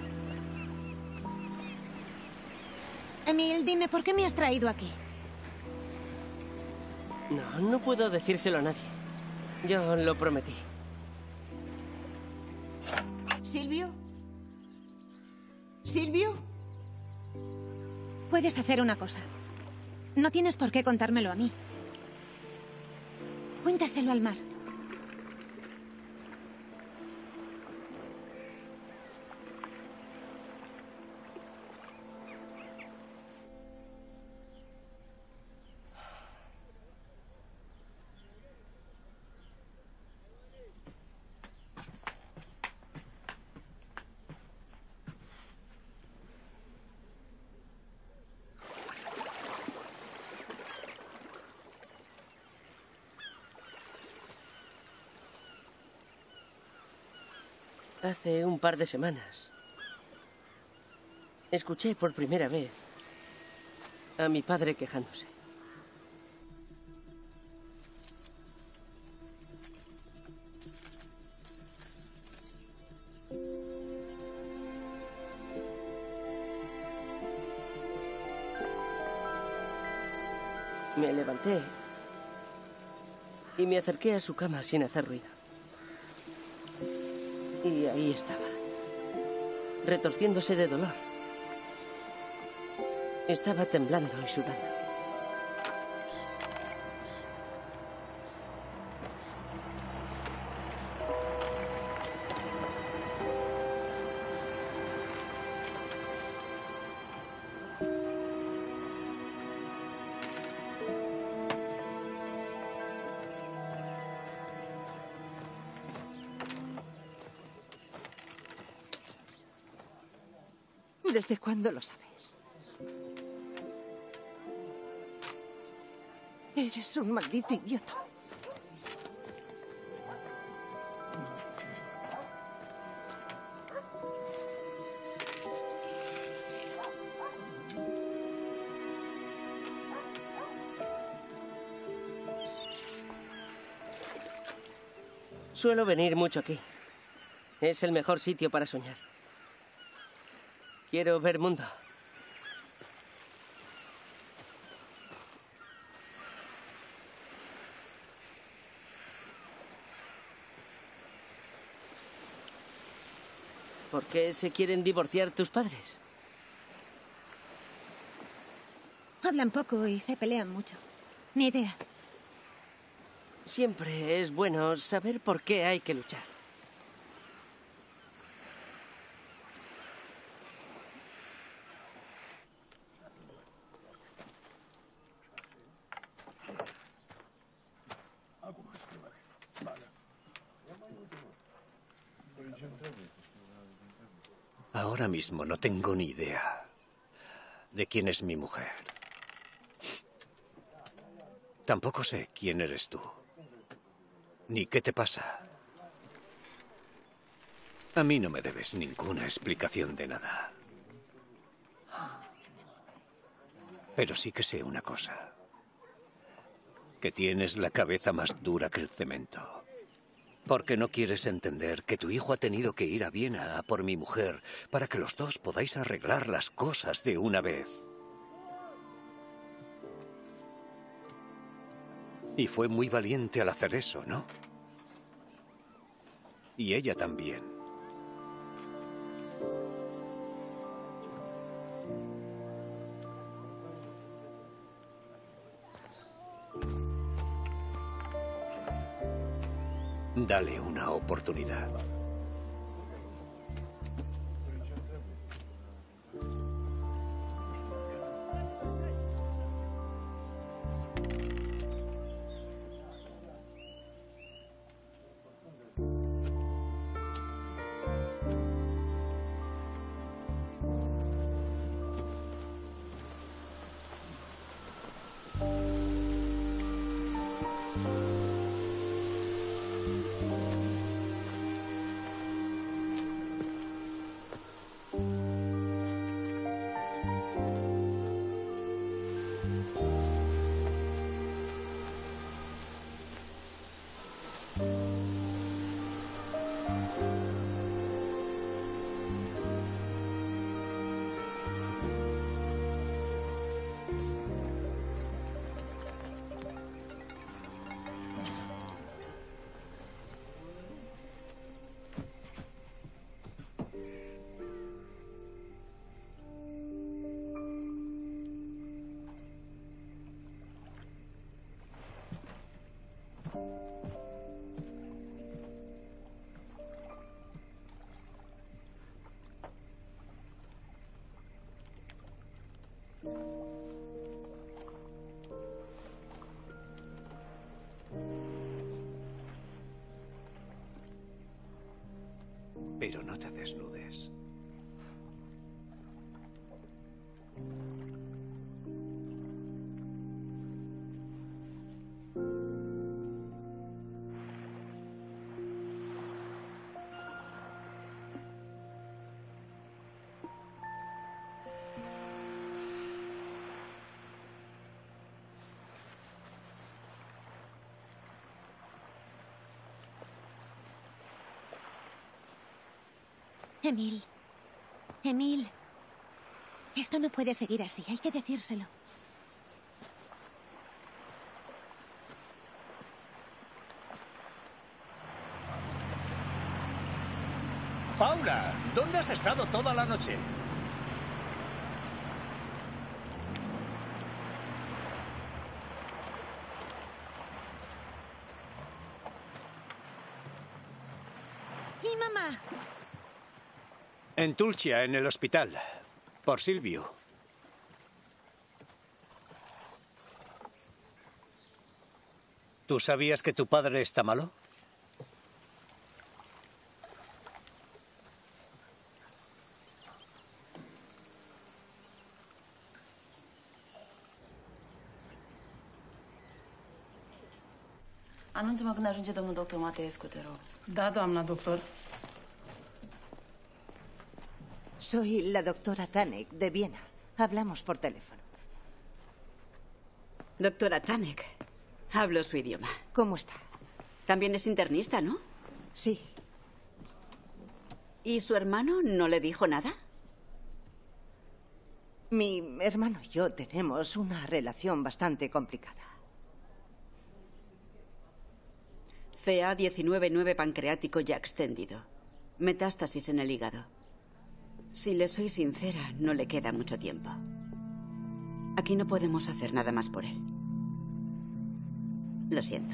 Emil, dime, ¿por qué me has traído aquí? No puedo decírselo a nadie. Yo lo prometí. ¿Silvio? ¿Silvio? Puedes hacer una cosa. No tienes por qué contármelo a mí. Cuéntaselo al mar. Hace un par de semanas escuché por primera vez a mi padre quejándose. Me levanté y me acerqué a su cama sin hacer ruido. Y ahí estaba, retorciéndose de dolor. Estaba temblando y sudando. ¿Desde cuándo lo sabes? Eres un maldito idiota. Suelo venir mucho aquí. Es el mejor sitio para soñar. Quiero ver mundo. ¿Por qué se quieren divorciar tus padres? Hablan poco y se pelean mucho. Ni idea. Siempre es bueno saber por qué hay que luchar. Ahora mismo no tengo ni idea de quién es mi mujer. Tampoco sé quién eres tú, ni qué te pasa. A mí no me debes ninguna explicación de nada. Pero sí que sé una cosa. Que tienes la cabeza más dura que el cemento. Porque no quieres entender que tu hijo ha tenido que ir a Viena a por mi mujer para que los dos podáis arreglar las cosas de una vez. Y fue muy valiente al hacer eso, ¿no? Y ella también. Dale una oportunidad. Pero no te desnudes. Emil. Emil. Esto no puede seguir así. Hay que decírselo. Paula, ¿dónde has estado toda la noche? ¿Y mamá? En Tulcia, en el hospital. Por Silvio. ¿Tú sabías que tu padre está malo? Anunț-mă când ajunge domnul doctor Mateescu, te rog. Da, doamna doctor. Soy la doctora Tanek, de Viena. Hablamos por teléfono. Doctora Tanek, hablo su idioma. ¿Cómo está? También es internista, ¿no? Sí. ¿Y su hermano no le dijo nada? Mi hermano y yo tenemos una relación bastante complicada. CA-19-9 pancreático ya extendido. Metástasis en el hígado. Si le soy sincera, no le queda mucho tiempo. Aquí no podemos hacer nada más por él. Lo siento.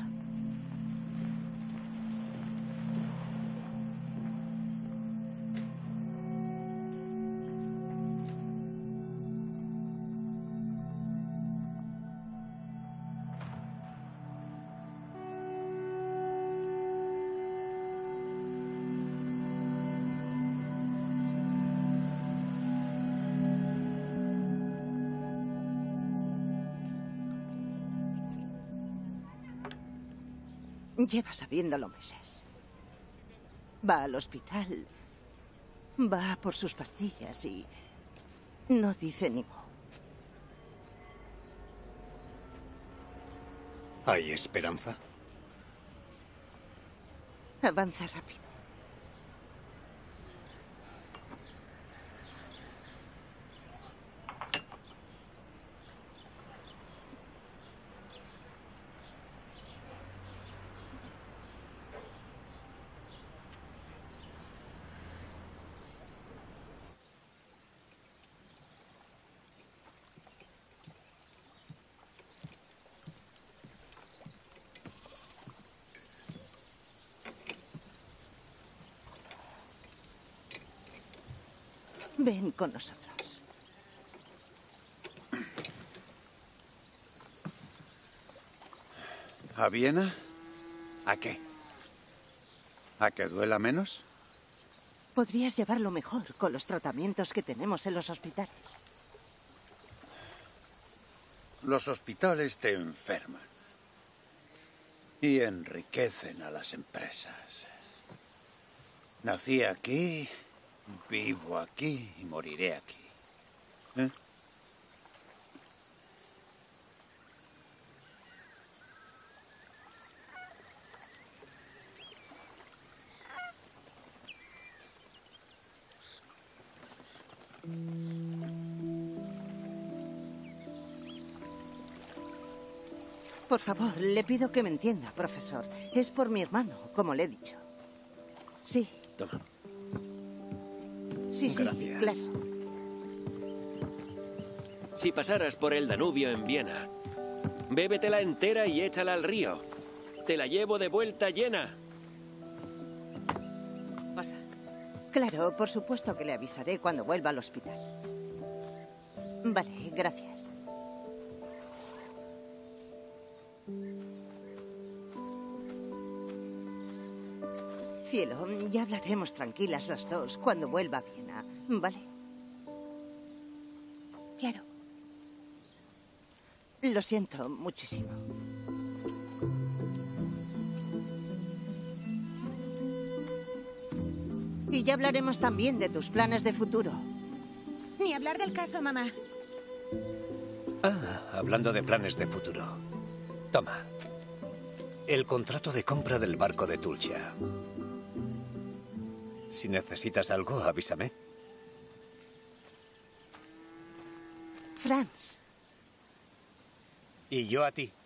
Lleva sabiéndolo meses. Va al hospital, va por sus pastillas y no dice ni mo. ¿Hay esperanza? Avanza rápido. Ven con nosotros. ¿A Viena? ¿A qué? ¿A que duela menos? Podrías llevarlo mejor con los tratamientos que tenemos en los hospitales. Los hospitales te enferman y enriquecen a las empresas. Nací aquí, vivo aquí y moriré aquí. ¿Eh? Por favor, le pido que me entienda, profesor. Es por mi hermano, como le he dicho. Sí. Toma. Sí, Gracias. claro. Si pasaras por el Danubio en Viena, bébetela entera y échala al río. Te la llevo de vuelta llena. Pasa. Claro, por supuesto que le avisaré cuando vuelva al hospital. Vale, gracias. Cielo, ya hablaremos tranquilas las dos cuando vuelva a Viena, ¿vale? Claro. Lo siento muchísimo. Y ya hablaremos también de tus planes de futuro. Ni hablar del caso, mamá. Ah, hablando de planes de futuro. Toma. El contrato de compra del barco de Tulcha. Si necesitas algo, avísame. Franz. Y yo a ti.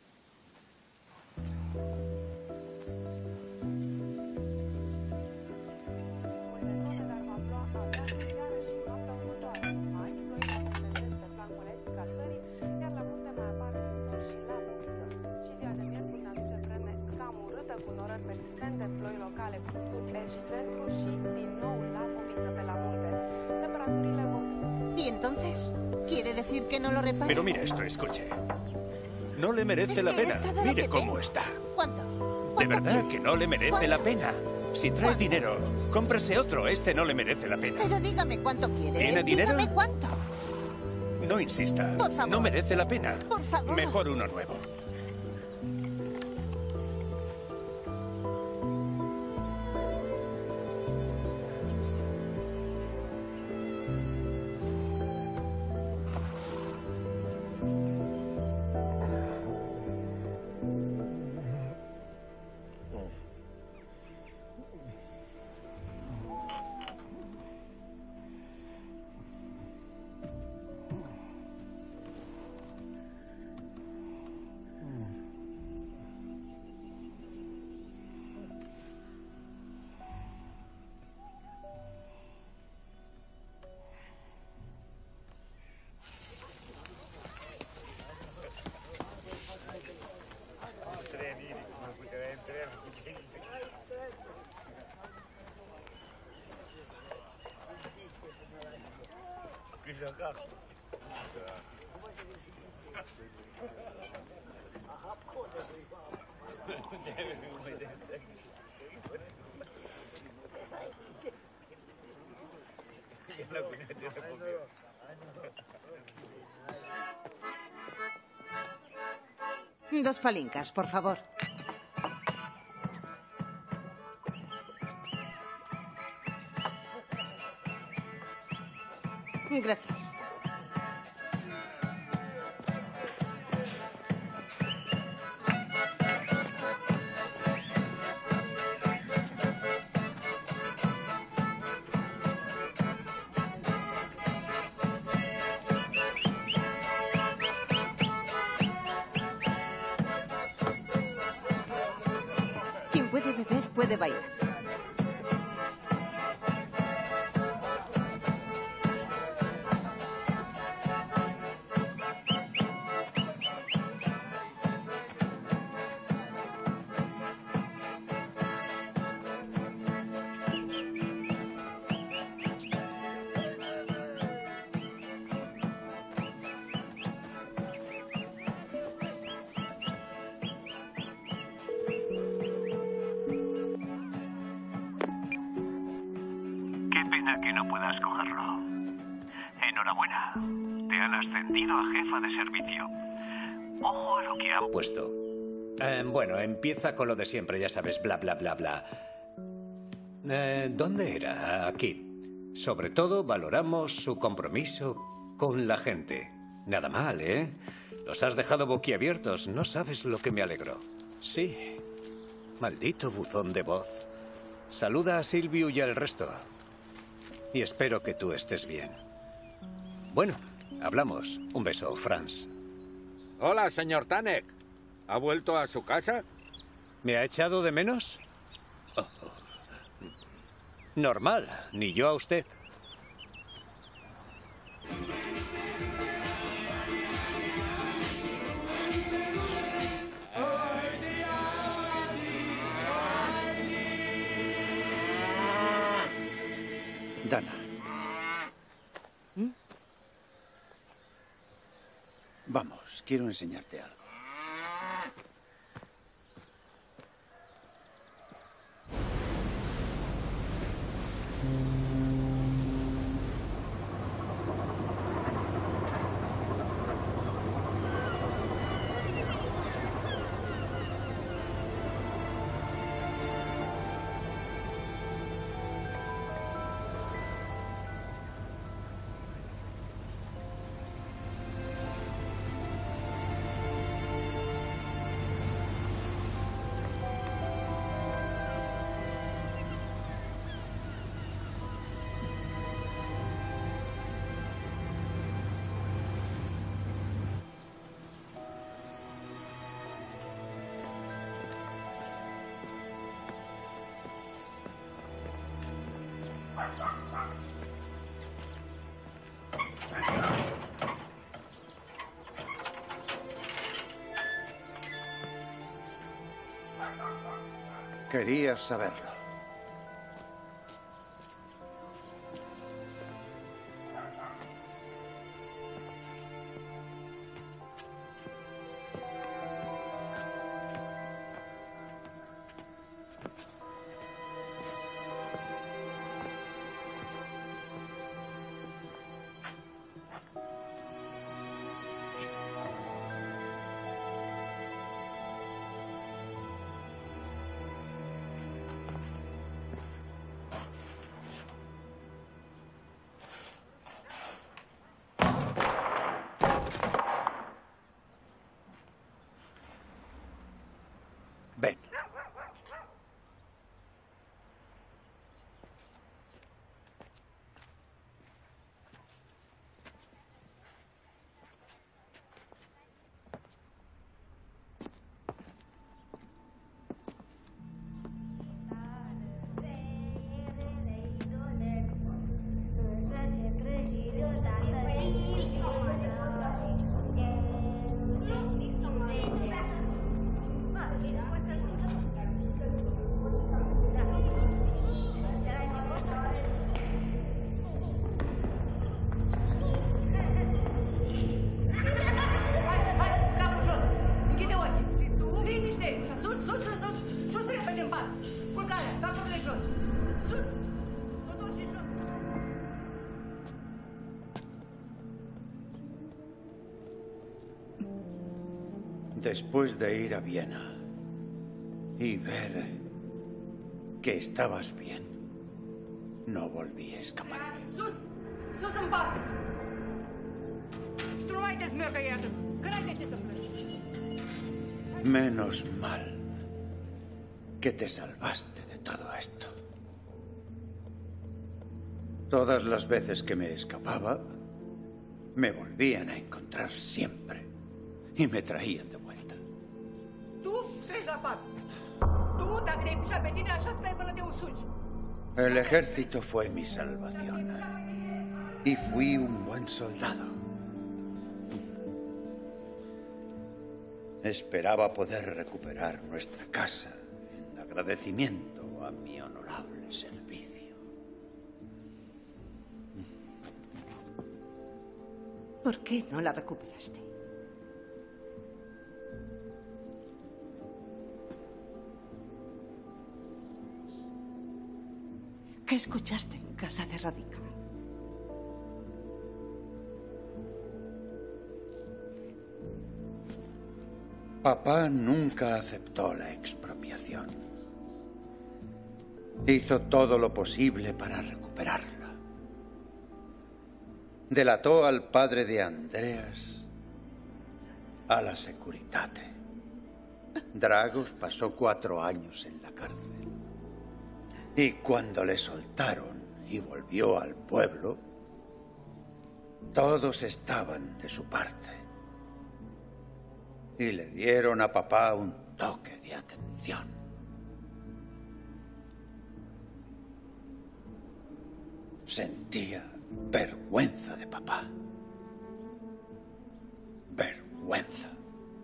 ¿Y entonces? ¿Quiere decir que no lo repara? Pero mira esto, escuche. No le merece la pena. Mire cómo está. ¿Cuánto? De verdad que no le merece la pena. Si trae dinero, cómprese otro. Este no le merece la pena. Pero dígame cuánto quiere. ¿Tiene dinero? Dígame cuánto. No insista. Por favor. No merece la pena. Por favor. Mejor uno nuevo. Dos palincas, por favor. Gracias. puede bailar. Qué pena que no puedas cogerlo. Enhorabuena. Te han ascendido a jefa de servicio. Ojo a lo que han puesto. Bueno, empieza con lo de siempre, ya sabes, bla, bla, bla, bla. ¿Dónde era? Aquí. Sobre todo, valoramos su compromiso con la gente. Nada mal, ¿eh? Los has dejado boquiabiertos. No sabes lo que me alegró. Sí. Maldito buzón de voz. Saluda a Silvio y al resto. Y espero que tú estés bien. Bueno, hablamos. Un beso, Franz. Hola, señor Tanek. ¿Ha vuelto a su casa? ¿Me ha echado de menos? Oh. Normal, ni yo a usted. Dana. Vamos, quiero enseñarte algo. Querías saberlo. Ven. Después de ir a Viena y ver que estabas bien, no volví a escaparme. Sus! Sus în bar! Strumайте-ți mercă, iată! Căraite-te să Menos mal que te salvaste de todo esto. Todas las veces que me escapaba, me volvían a encontrar siempre y me traían de vuelta. Tu te-ai scăpat! Tu avut, a grei pișa pe tine, așa stai până te usuci. El ejército fue mi salvación. Y fui un buen soldado. Esperaba poder recuperar nuestra casa en agradecimiento a mi honorable servicio. ¿Por qué no la recuperaste? ¿Qué escuchaste en casa de Rodica? Papá nunca aceptó la expropiación. Hizo todo lo posible para recuperarla. Delató al padre de Andreas a la Securitate. Dragos pasó 4 años en la cárcel. Y cuando le soltaron y volvió al pueblo, todos estaban de su parte. Y le dieron a papá un toque de atención. Sentía vergüenza de papá. Vergüenza.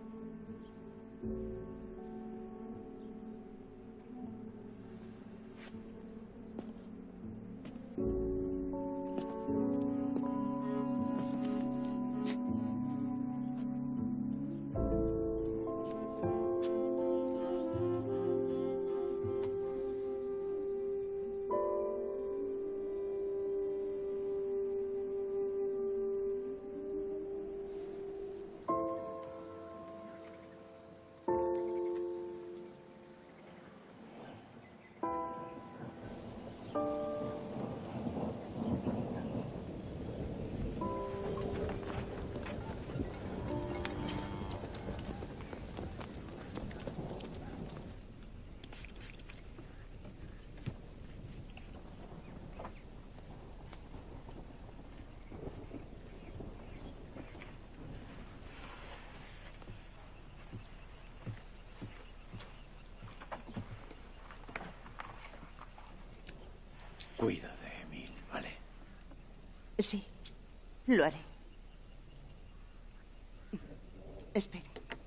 Cuida de Emil, ¿vale? Sí, lo haré. Espera.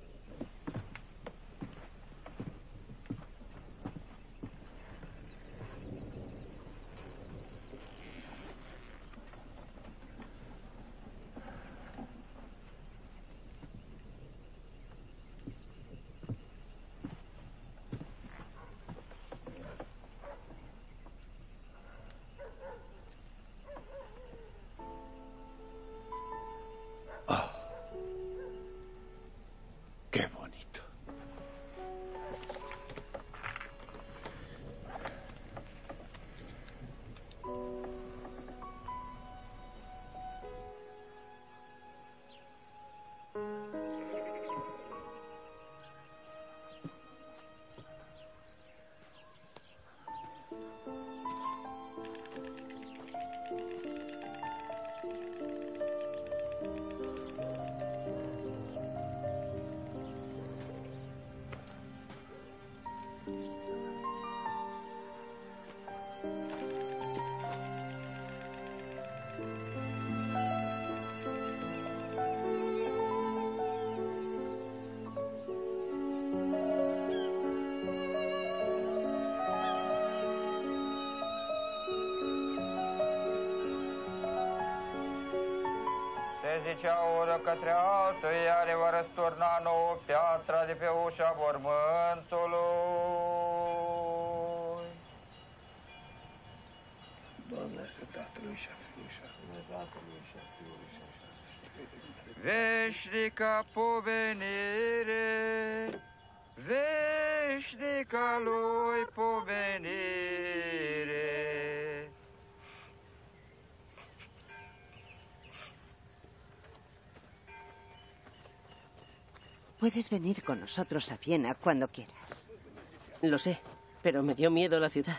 Qué bonito. Se zicea o oră către altul, ea le va răsturna nouă piatra de pe ușa mormântului. Doamne, că Tatălui și a Fiului și a Sfântului Tatălui și a Fiului și a Sfântului. Veșnica povenire, veșnica lui povenire. Puedes venir con nosotros a Viena cuando quieras. Lo sé, pero me dio miedo la ciudad.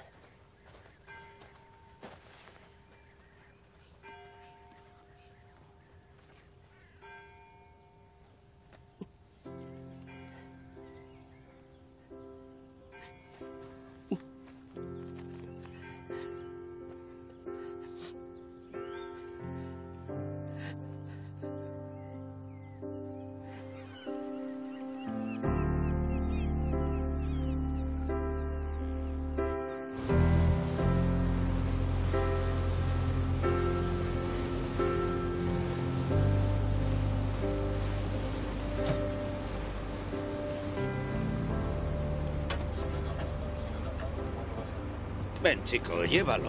Ven, chico, llévalo.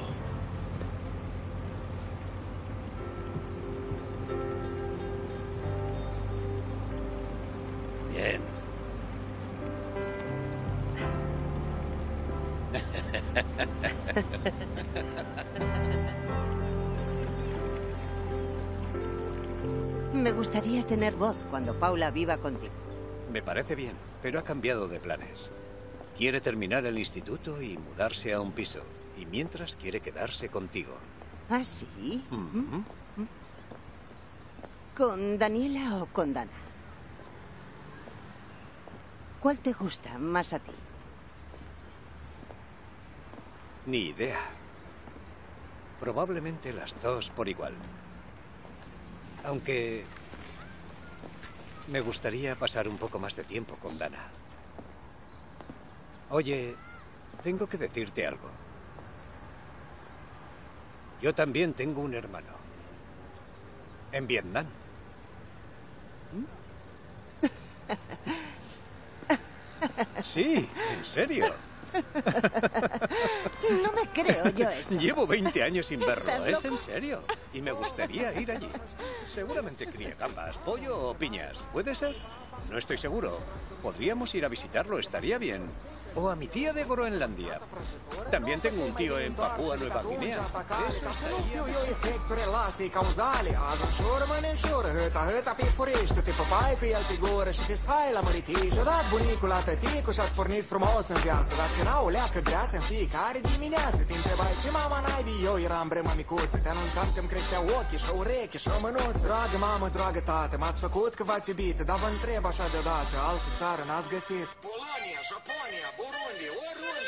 Bien. Me gustaría tener voz cuando Paula viva contigo. Me parece bien, pero ha cambiado de planes. Quiere terminar el instituto y mudarse a un piso. Y mientras quiere quedarse contigo. ¿Ah, sí? ¿Con Daniela o con Dana? ¿Cuál te gusta más a ti? Ni idea. Probablemente las dos por igual. Aunque me gustaría pasar un poco más de tiempo con Dana. Oye, tengo que decirte algo. Yo también tengo un hermano. En Vietnam. Sí, en serio. No me creo yo eso. Llevo 20 años sin verlo, ¿Estás es loco? en serio. Y me gustaría ir allí. Seguramente cría gambas, pollo o piñas. ¿Puede ser? No estoy seguro. Podríamos ir a visitarlo, estaría bien. O a mi tía de Groenlandia. También tengo un tío en Papúa Nueva Guinea. Eso estaría Eu efecto relații cauzale. Azi înșură, mâine înșură. Hăța pe furiști. Te păpai pe el pe gură și te sai la măritiș. Dat bunicul la tăticul și-ați pornit frumos în viață. Dar ținea o leacă greață în fiecare dimineață. Te întrebai ce mama naibii, eu eram brămă micuță. Te anunțam că-mi creștea ochii și urechi și o mânuță. Dragă mamă, dragă tată, m-ați făcut că v-ați iubit. Dar vă întreb așa deodată, altă țară n-ați găsit? Polonia, Japonia, Burundi, oriunde.